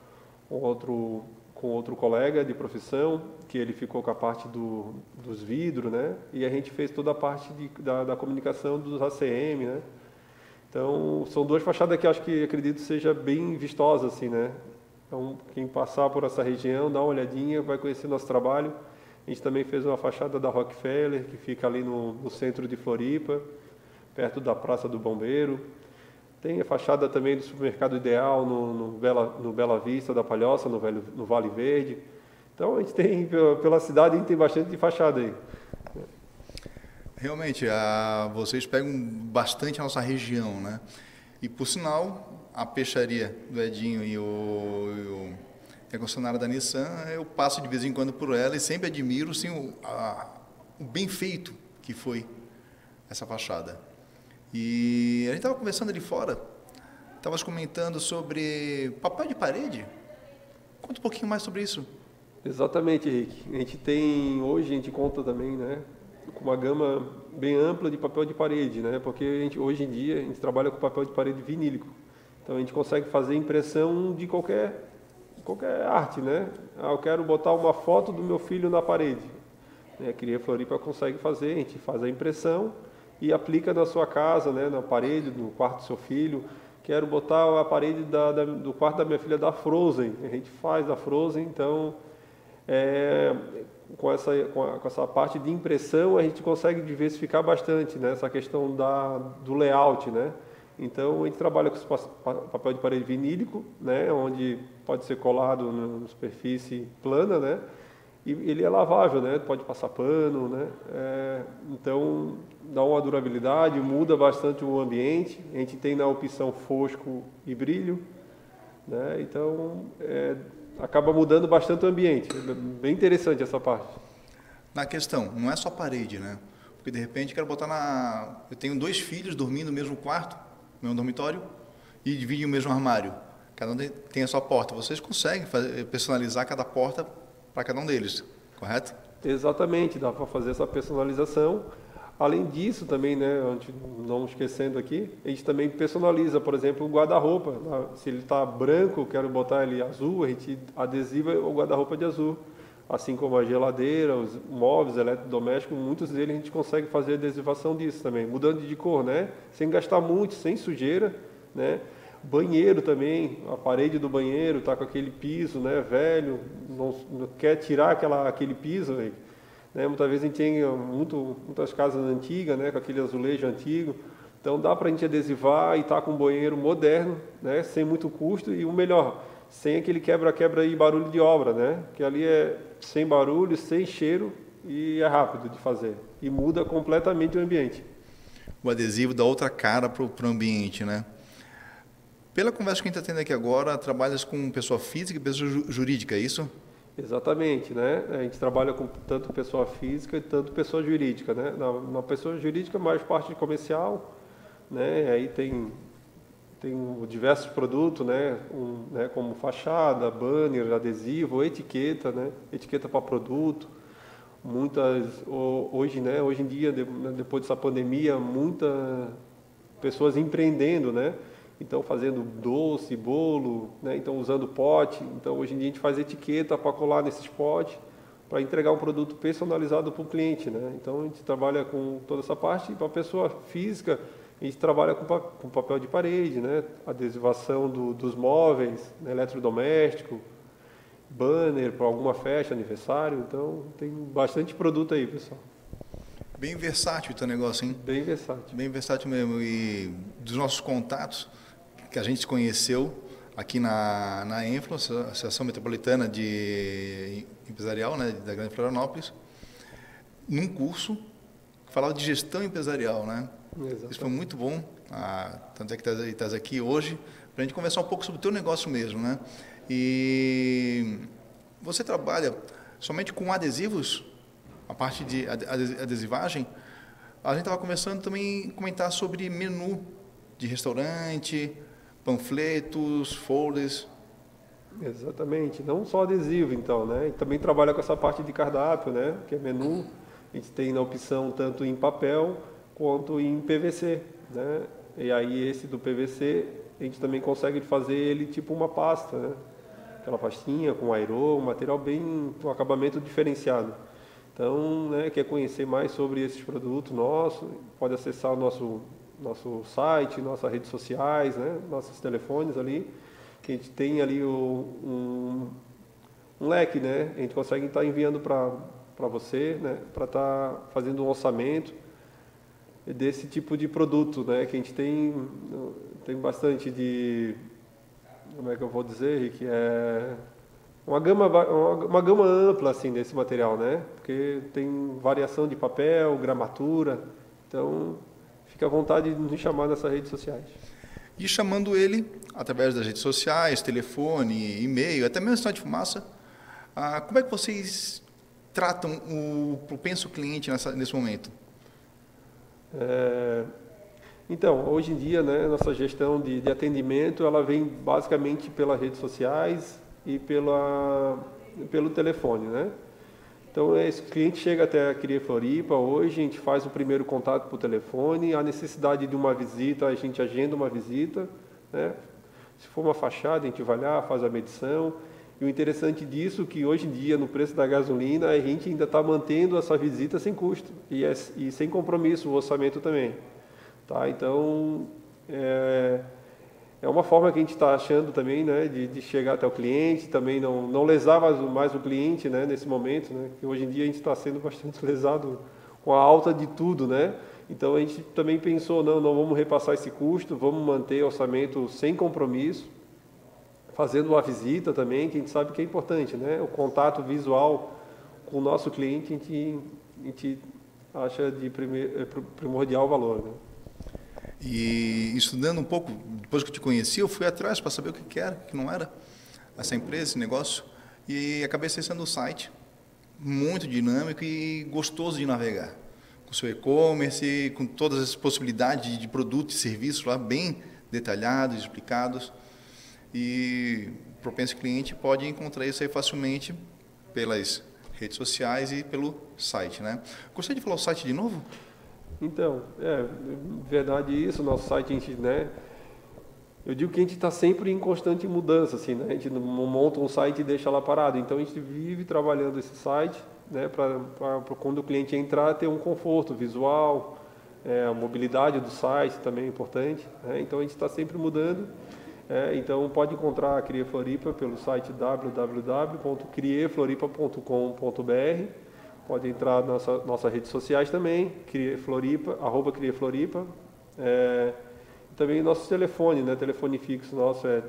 outro colega de profissão, que ele ficou com a parte dos vidros, né? E a gente fez toda a parte da comunicação dos ACM, né? Então, são 2 fachadas que acredito seja bem vistosa, assim, né? Então, quem passar por essa região, dá uma olhadinha, vai conhecer nosso trabalho. A gente também fez uma fachada da Rockefeller, que fica ali no centro de Floripa, perto da Praça do Bombeiro. Tem a fachada também do Supermercado Ideal, no Bela Vista da Palhoça, no Vale Verde. Então, a gente tem, pela cidade, a gente tem bastante de fachada aí. Realmente, vocês pegam bastante a nossa região, né? E, por sinal, a peixaria do Edinho e a concessionária da Nissan, eu passo de vez em quando por ela e sempre admiro assim, o bem feito que foi essa fachada. E a gente estava conversando ali fora, estavas comentando sobre papel de parede. Conta um pouquinho mais sobre isso. Exatamente, Henrique. Hoje a gente conta também, né, com uma gama bem ampla de papel de parede, né, porque hoje em dia a gente trabalha com papel de parede vinílico. Então a gente consegue fazer impressão de qualquer arte, né? Eu quero botar uma foto do meu filho na parede. A Cria Floripa consegue fazer, a gente faz a impressão e aplica na sua casa, né, na parede, no quarto do seu filho. Quero botar a parede do quarto da minha filha da Frozen. A gente faz a Frozen, então com essa parte de impressão a gente consegue diversificar bastante, né, essa questão do layout, né? Então a gente trabalha com esse papel de parede vinílico, né, onde pode ser colado na superfície plana, né? E ele é lavável, né? Pode passar pano, né? Então dá uma durabilidade, muda bastante o ambiente. A gente tem na opção fosco e brilho, né? Então acaba mudando bastante o ambiente. É bem interessante essa parte. Na questão, não é só parede, né? Porque de repente quero botar eu tenho 2 filhos dormindo no mesmo quarto, no mesmo dormitório, e dividem o mesmo armário. Cada um tem a sua porta. Vocês conseguem personalizar cada porta para cada um deles, correto? Exatamente, dá para fazer essa personalização. Além disso também, né, não esquecendo aqui, a gente também personaliza, por exemplo, o guarda-roupa. Se ele está branco, quero botar ele azul, a gente adesiva o guarda-roupa de azul. Assim como a geladeira, os móveis eletrodomésticos, muitos deles a gente consegue fazer adesivação disso também, mudando de cor, né? Sem gastar muito, sem sujeira, né? Banheiro também, a parede do banheiro está com aquele piso, né, velho, não quer tirar aquele piso, né? Muitas vezes a gente tem muitas casas antigas, né, com aquele azulejo antigo, então dá para a gente adesivar e tá com um banheiro moderno, né, sem muito custo e o melhor, sem aquele quebra-quebra e barulho de obra, né, que ali é sem barulho, sem cheiro e é rápido de fazer e muda completamente o ambiente. O adesivo dá outra cara para o ambiente, né? Pela conversa que a gente está tendo aqui agora, trabalhas com pessoa física e pessoa jurídica, é isso? Exatamente, né? A gente trabalha com tanto pessoa física e tanto pessoa jurídica, né? Na pessoa jurídica, mais parte comercial, né? Aí tem diversos produtos, né? Como fachada, banner, adesivo, etiqueta, né? Etiqueta para produto. Hoje em dia, depois dessa pandemia, muitas pessoas empreendendo, né? Então, fazendo doce, bolo, né? Então, usando pote. Então, hoje em dia, a gente faz etiqueta para colar nesses potes, para entregar um produto personalizado para o cliente, né? Então, a gente trabalha com toda essa parte. E para a pessoa física, a gente trabalha com papel de parede, né? Adesivação dos móveis, né? Eletrodoméstico, banner para alguma festa, aniversário. Então, tem bastante produto aí, pessoal. Bem versátil o teu negócio, hein? Bem versátil. Bem versátil mesmo. E dos nossos contatos, que a gente se conheceu aqui na Enflo, Associação Metropolitana de Empresarial, né, da Grande Florianópolis, num curso que falava de gestão empresarial, né? Exatamente. Isso foi muito bom, tanto é que estás aqui hoje, para a gente conversar um pouco sobre o teu negócio mesmo, né? E você trabalha somente com adesivos, a parte de adesivagem. A gente estava conversando também, comentar sobre menu de restaurante, panfletos, folders. Exatamente, não só adesivo então, né? E também trabalha com essa parte de cardápio, né? Que é menu, a gente tem na opção tanto em papel quanto em PVC, né? E aí esse do PVC, a gente também consegue fazer ele tipo uma pasta, né? Aquela pastinha com aerô, um material bem, um acabamento diferenciado. Então, né, quer conhecer mais sobre esses produtos nossos, pode acessar o nosso site, nossas redes sociais, né, nossos telefones ali, que a gente tem ali um leque, né, a gente consegue estar enviando para você, né, para estar fazendo um orçamento desse tipo de produto, né, que a gente tem bastante de, como é que eu vou dizer, Rick, uma gama ampla assim desse material, né? Porque tem variação de papel, gramatura, então fica à vontade de nos chamar nessas redes sociais. E chamando ele através das redes sociais, telefone, e-mail, até mesmo sinal de fumaça, como é que vocês tratam o propenso cliente nesse momento? Então, hoje em dia, né, nossa gestão de atendimento, ela vem basicamente pelas redes sociais e pelo telefone, né? Então, esse cliente chega até a Cria Floripa, hoje a gente faz o primeiro contato por telefone, a necessidade de uma visita, a gente agenda uma visita, né? Se for uma fachada, a gente vai lá, faz a medição, E o interessante disso é que hoje em dia, no preço da gasolina, a gente ainda está mantendo essa visita sem custo e sem compromisso, o orçamento também. Tá? Então, é uma forma que a gente está achando também, né, de chegar até o cliente, também não lesar mais o cliente, né, nesse momento, né, que hoje em dia a gente está sendo bastante lesado com a alta de tudo, né? Então a gente também pensou, não vamos repassar esse custo, vamos manter o orçamento sem compromisso, fazendo uma visita também, que a gente sabe que é importante, né? O contato visual com o nosso cliente a gente acha de primordial valor, né? E estudando um pouco, depois que eu te conheci, eu fui atrás para saber o que era, o que não era essa empresa, esse negócio, e acabei acessando o site, muito dinâmico e gostoso de navegar, com seu e-commerce, com todas as possibilidades de produtos e serviços lá bem detalhados, explicados, e o propenso cliente pode encontrar isso aí facilmente pelas redes sociais e pelo site, né? Gostaria de falar o site de novo? Então, verdade isso, nosso site, a gente, né, eu digo que a gente está sempre em constante mudança, assim, né, a gente não monta um site e deixa lá parado, então a gente vive trabalhando esse site, né, para quando o cliente entrar ter um conforto visual, a mobilidade do site também é importante, né, então a gente está sempre mudando, então pode encontrar a Crie Floripa pelo site www.criefloripa.com.br. Pode entrar nas nossas redes sociais também, @criefloripa. Também nosso telefone, né? Telefone fixo nosso é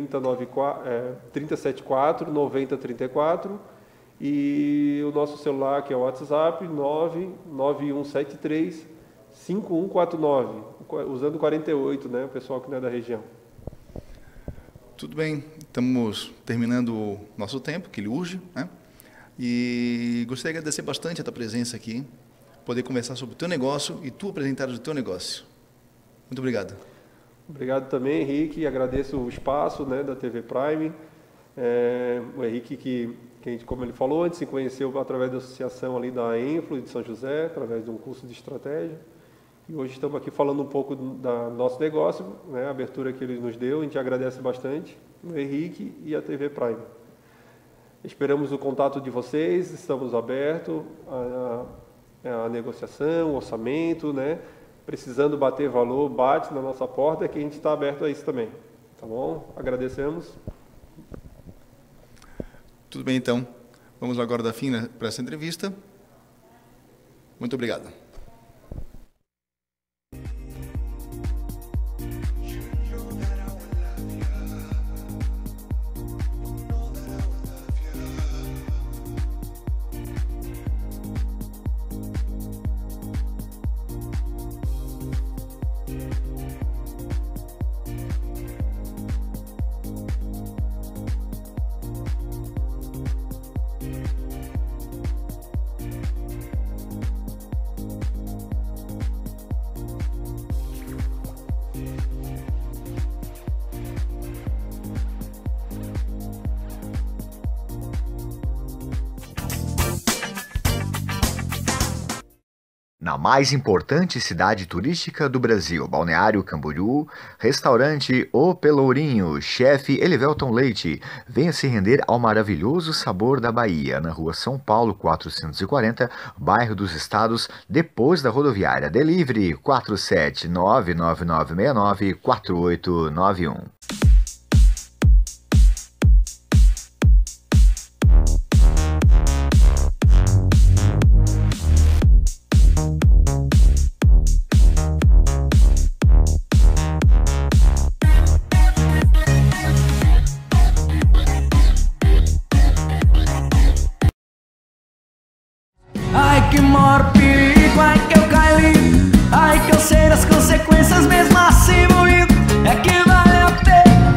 374 9034 e o nosso celular, que é o WhatsApp, 99173 5149, usando 48, né? O pessoal que não é da região. Tudo bem, estamos terminando o nosso tempo, que ele urge, né? E gostaria de agradecer bastante a tua presença aqui, poder conversar sobre o teu negócio e tu apresentar o teu negócio. Muito obrigado. Obrigado também, Henrique. Agradeço o espaço, né, da TV Prime. O Henrique, que a gente, como ele falou, a gente se conheceu através da associação ali da Enflo de São José, através de um curso de estratégia. E hoje estamos aqui falando um pouco do nosso negócio, né, a abertura que ele nos deu. A gente agradece bastante, o Henrique e a TV Prime. Esperamos o contato de vocês, estamos abertos à negociação, orçamento, né? Precisando bater valor, bate na nossa porta, que a gente está aberto a isso também. Tá bom? Agradecemos. Tudo bem, então. Vamos agora dar fim para essa entrevista. Muito obrigado. Na mais importante cidade turística do Brasil, Balneário Camboriú, restaurante O Pelourinho, chefe Elivelton Leite, venha se render ao maravilhoso sabor da Bahia, na rua São Paulo 440, bairro dos Estados, depois da rodoviária. Delivery 47999694891. Ai que maior perigo, ai que eu caí, ai que eu sei das consequências mesmo assim moído. É que vale a pena,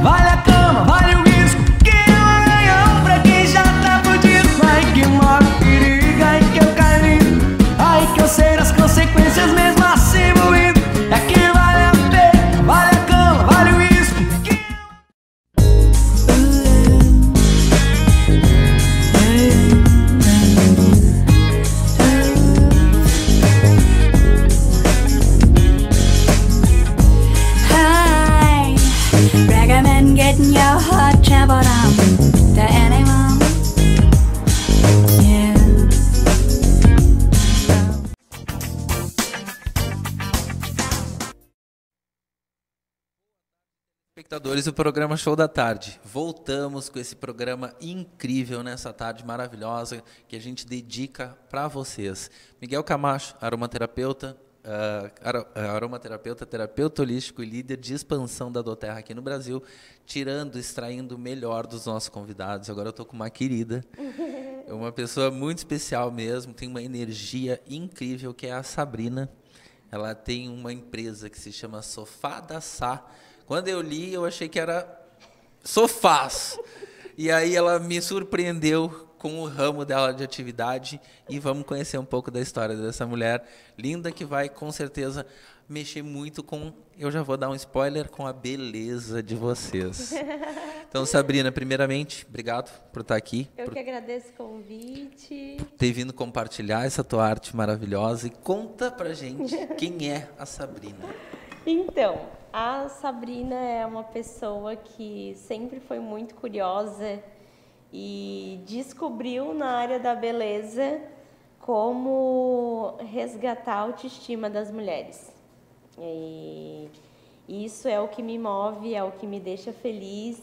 Telespectadores do programa Show da Tarde. Voltamos com esse programa incrível nessa tarde maravilhosa que a gente dedica para vocês. Miguel Camacho, aromaterapeuta, terapeuta holístico e líder de expansão da doTERRA aqui no Brasil, extraindo o melhor dos nossos convidados. Agora eu estou com uma querida, uma pessoa muito especial mesmo, tem uma energia incrível, que é a Sabrina. Ela tem uma empresa que se chama Sofá da Sá. Quando eu li, eu achei que era sofás. E aí ela me surpreendeu com o ramo dela de atividade e vamos conhecer um pouco da história dessa mulher linda que vai, com certeza, mexer muito com, eu já vou dar um spoiler, com a beleza de vocês. Então, Sabrina, primeiramente, obrigado por estar aqui. Eu que agradeço o convite. Por ter vindo compartilhar essa tua arte maravilhosa e conta pra gente quem é a Sabrina. Então, a Sabrina é uma pessoa que sempre foi muito curiosa e descobriu na área da beleza como resgatar a autoestima das mulheres. E isso é o que me move, é o que me deixa feliz,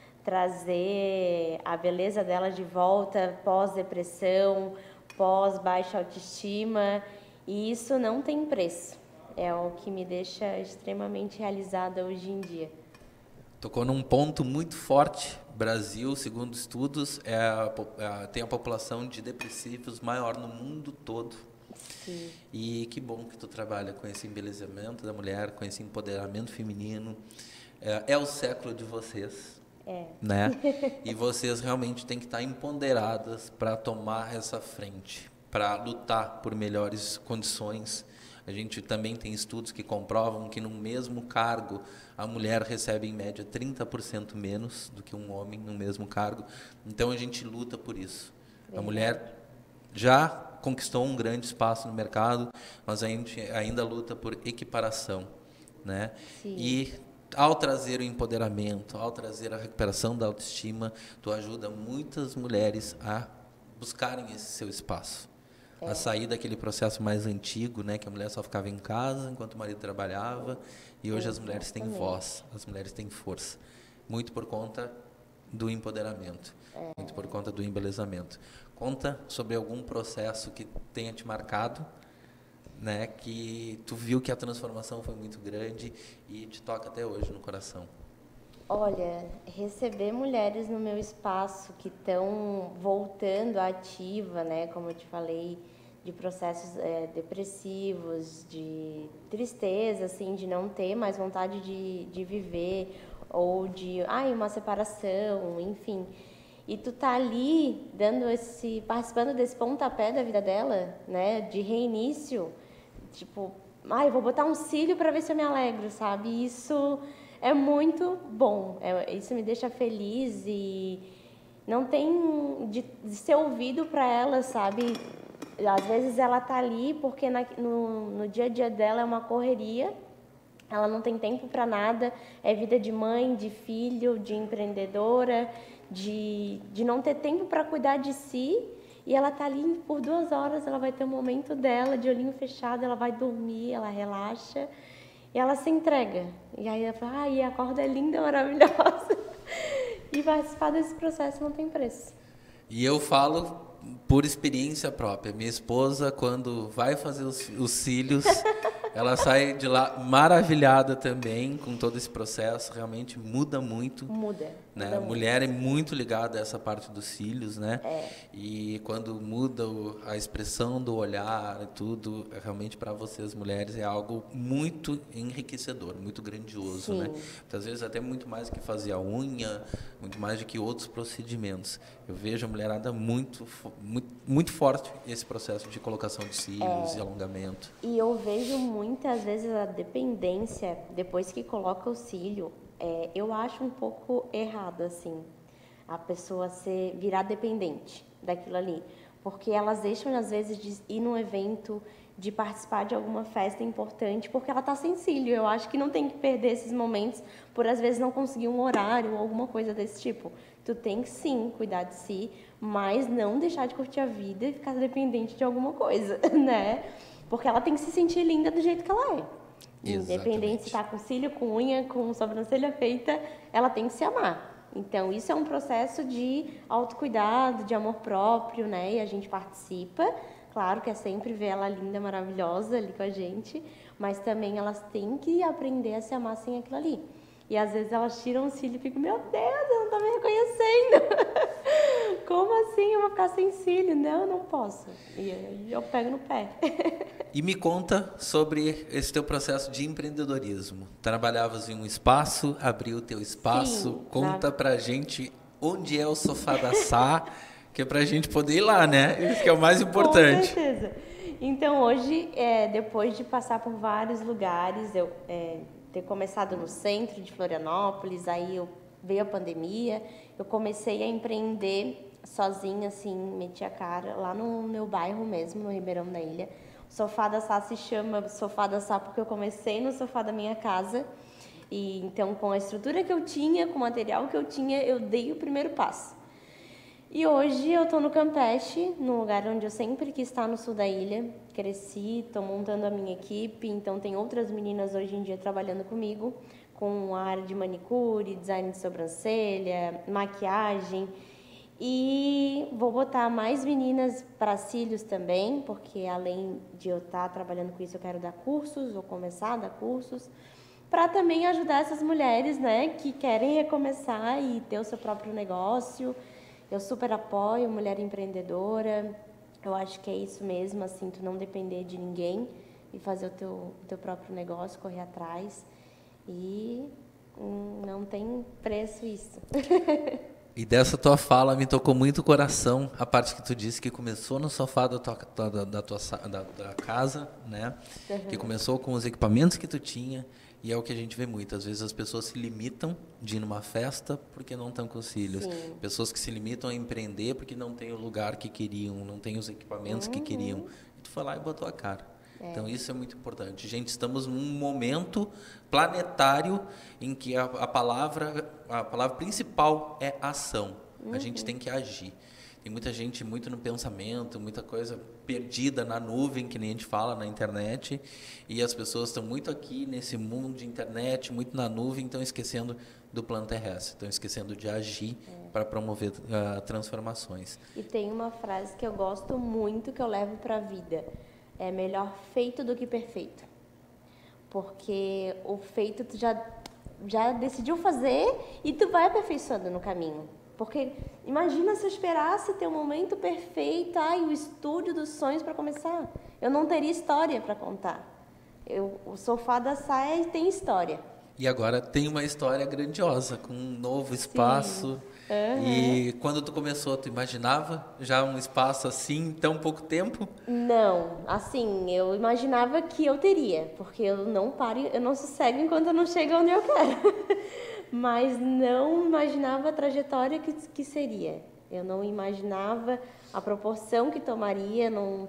trazer a beleza dela de volta pós-depressão, pós-baixa autoestima, e isso não tem preço. É o que me deixa extremamente realizada hoje em dia. Tocou num ponto muito forte. Brasil, segundo estudos, tem a população de depressivos maior no mundo todo. Sim. E que bom que tu trabalha com esse embelezamento da mulher, com esse empoderamento feminino. É o século de vocês. Né? E vocês realmente têm que estar empoderadas para tomar essa frente, para lutar por melhores condições. A gente também tem estudos que comprovam que no mesmo cargo a mulher recebe em média 30% menos do que um homem no mesmo cargo. Então a gente luta por isso. A mulher já conquistou um grande espaço no mercado, mas a gente ainda luta por equiparação, né? Sim. E ao trazer o empoderamento, ao trazer a recuperação da autoestima, tu ajuda muitas mulheres a buscarem esse seu espaço. A sair daquele processo mais antigo, né, que a mulher só ficava em casa enquanto o marido trabalhava, e hoje as mulheres têm voz, as mulheres têm força, muito por conta do empoderamento, muito por conta do embelezamento. Conta sobre algum processo que tenha te marcado, né, que tu viu que a transformação foi muito grande e te toca até hoje no coração. Olha, receber mulheres no meu espaço que estão voltando à ativa, né, como eu te falei, de processos depressivos, de tristeza, assim, de não ter mais vontade de viver, ou de uma separação, enfim. E tu tá ali participando desse pontapé da vida dela, né, de reinício, tipo, eu vou botar um cílio para ver se eu me alegro, sabe? Isso é muito bom, isso me deixa feliz e não tem de ser ouvido para ela, sabe? Às vezes ela tá ali porque no dia a dia dela é uma correria, ela não tem tempo para nada, é vida de mãe, de filho, de empreendedora, de não ter tempo para cuidar de si, e ela tá ali por 2 horas, ela vai ter um momento dela, de olhinho fechado, ela vai dormir, ela relaxa, e ela se entrega. E aí ela fala, a corda é linda, maravilhosa. E participar desse processo não tem preço. E eu falo por experiência própria. Minha esposa, quando vai fazer os cílios, ela sai de lá maravilhada também com todo esse processo. Realmente muda muito. Muda. Né? A mulher é muito ligada a essa parte dos cílios, né? E quando muda a expressão do olhar e tudo, realmente para vocês mulheres é algo muito enriquecedor, muito grandioso, né? Muitas vezes até muito mais do que fazer a unha, muito mais do que outros procedimentos. Eu vejo a mulherada muito forte esse processo de colocação de cílios e alongamento. E eu vejo muitas vezes a dependência depois que coloca o cílio. Eu acho um pouco errado, assim, a pessoa virar dependente daquilo ali. Porque elas deixam, às vezes, de ir num evento, de participar de alguma festa importante, porque ela está sem cílio. Eu acho que não tem que perder esses momentos por, às vezes, não conseguir um horário ou alguma coisa desse tipo. Tu tem que, sim, cuidar de si, mas não deixar de curtir a vida e ficar dependente de alguma coisa, né? Porque ela tem que se sentir linda do jeito que ela é. Independente se está com cílio, com unha, com sobrancelha feita, ela tem que se amar. Então, isso é um processo de autocuidado, de amor próprio, né? E a gente participa. Claro que é sempre ver ela linda, maravilhosa ali com a gente, mas também elas têm que aprender a se amar sem aquilo ali. E às vezes elas tiram o cílio e ficam, meu Deus, ela não tá me reconhecendo. Como assim eu vou ficar sem cílio? Não, não posso. E aí eu pego no pé. E me conta sobre esse teu processo de empreendedorismo. Trabalhavas em um espaço, abriu o teu espaço. Sim, conta pra gente onde é o Sofá da Sá, que é pra gente poder ir lá, né? Isso que é o mais importante. Com certeza. Então hoje, depois de passar por vários lugares, eu ter começado no centro de Florianópolis, aí veio a pandemia, eu comecei a empreender sozinha, assim, meti a cara lá no meu bairro mesmo, no Ribeirão da Ilha. O Sofá da Sá se chama Sofá da Sá porque eu comecei no sofá da minha casa. E então, com a estrutura que eu tinha, com o material que eu tinha, eu dei o primeiro passo. E hoje eu estou no Campeche, num lugar onde eu sempre quis estar no sul da ilha. Cresci, estou montando a minha equipe, então tem outras meninas hoje em dia trabalhando comigo, com a área de manicure, design de sobrancelha, maquiagem. E vou botar mais meninas para cílios também, porque além de eu estar trabalhando com isso, eu quero dar cursos, vou começar a dar cursos, para também ajudar essas mulheres, né, que querem recomeçar e ter o seu próprio negócio. Eu super apoio mulher empreendedora. Eu acho que é isso mesmo, assim, tu não depender de ninguém e fazer o teu próprio negócio, correr atrás. E não tem preço isso. E dessa tua fala me tocou muito o coração, a parte que tu disse que começou no sofá da casa, né? Uhum. Que começou com os equipamentos que tu tinha. E é o que a gente vê muitas vezes, as pessoas se limitam de ir numa festa porque não estão com cílios. Sim. Pessoas que se limitam a empreender porque não tem o lugar que queriam, não tem os equipamentos que queriam. E tu foi lá e botou a cara. Então isso é muito importante. Gente, estamos num momento planetário em que a palavra principal é ação. A gente tem que agir. Tem muita gente muito no pensamento, muita coisa perdida na nuvem, que nem a gente fala na internet, e as pessoas estão muito aqui nesse mundo de internet, muito na nuvem, estão esquecendo do plano terrestre, estão esquecendo de agir para promover transformações. E tem uma frase que eu gosto muito, que eu levo para a vida: é melhor feito do que perfeito. Porque o feito tu já decidiu fazer e tu vai aperfeiçoando no caminho. Porque imagina se eu esperasse ter o momento perfeito, o estúdio dos sonhos para começar. Eu não teria história para contar. O Sofá da Sá tem história. E agora tem uma história grandiosa, com um novo espaço. Uhum. E quando tu começou, tu imaginava já um espaço assim em tão pouco tempo? Não, assim, eu imaginava que eu teria, porque eu não sossego enquanto eu não chego onde eu quero. Mas não imaginava a trajetória que seria. Eu não imaginava a proporção que tomaria.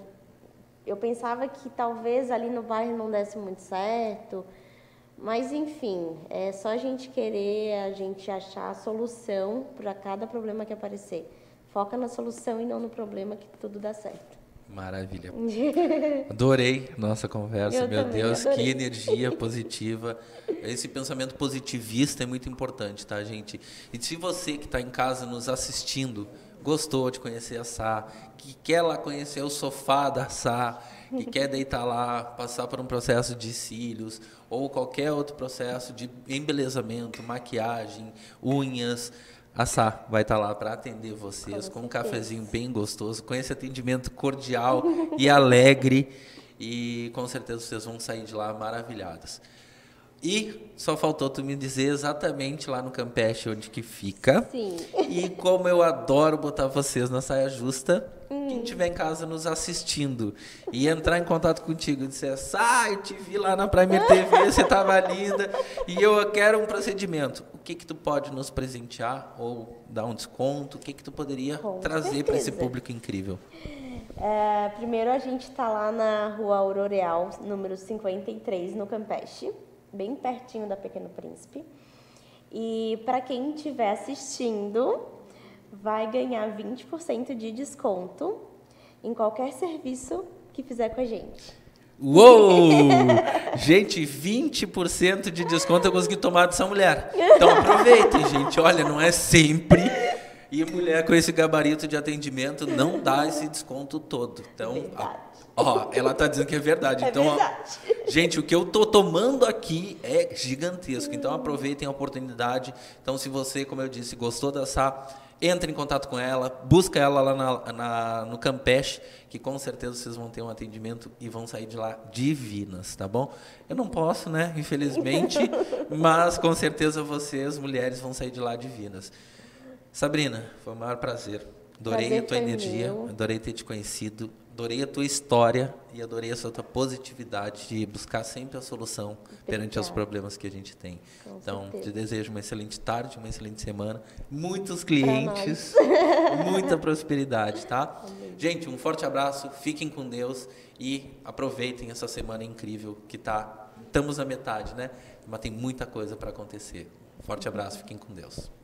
Eu pensava que talvez ali no bairro não desse muito certo. Mas, enfim, é só a gente querer, a gente achar a solução para cada problema que aparecer. Foca na solução e não no problema, que tudo dá certo. Maravilha. Adorei nossa conversa, meu Deus, adorei. Que energia positiva. Esse pensamento positivista é muito importante, tá, gente? E se você que está em casa nos assistindo gostou de conhecer a Sá, que quer lá conhecer o Sofá da Sá, que quer deitar lá, passar por um processo de cílios ou qualquer outro processo de embelezamento, maquiagem, unhas, a Sá vai estar lá para atender vocês com um cafezinho bem gostoso, com esse atendimento cordial e alegre, e com certeza vocês vão sair de lá maravilhadas. E só faltou tu me dizer exatamente lá no Campeche onde que fica. Sim. E como eu adoro botar vocês na saia justa, quem estiver em casa nos assistindo e entrar em contato contigo e dizer: eu te vi lá na Premier TV, você estava linda e eu quero um procedimento. O que tu pode nos presentear ou dar um desconto? O que tu poderia trazer para esse público incrível? Primeiro, a gente está lá na Rua Auroreal, número 53, no Campeche, bem pertinho da Pequeno Príncipe. E para quem estiver assistindo, vai ganhar 20% de desconto em qualquer serviço que fizer com a gente. Uou! Gente, 20% de desconto eu consegui tomar dessa mulher. Então aproveitem, gente. Olha, não é sempre. E mulher com esse gabarito de atendimento não dá esse desconto todo. Então, ó, ela tá dizendo que é verdade. Então, ó, gente, o que eu tô tomando aqui é gigantesco. Então aproveitem a oportunidade. Então, se você, como eu disse, gostou dessa, entre em contato com ela, busca ela lá no Campeche, que com certeza vocês vão ter um atendimento e vão sair de lá divinas, tá bom? Eu não posso, né, infelizmente, mas com certeza vocês, mulheres, vão sair de lá divinas. Sabrina, foi o maior prazer. Adorei a tua energia, adorei ter te conhecido, adorei a tua história e adorei a tua positividade de buscar sempre a solução perante os problemas que a gente tem. Então, te desejo uma excelente tarde, uma excelente semana, muitos clientes, muita prosperidade, tá? Gente, um forte abraço, fiquem com Deus e aproveitem essa semana incrível que estamos na metade, né? Mas tem muita coisa para acontecer. Forte abraço, fiquem com Deus.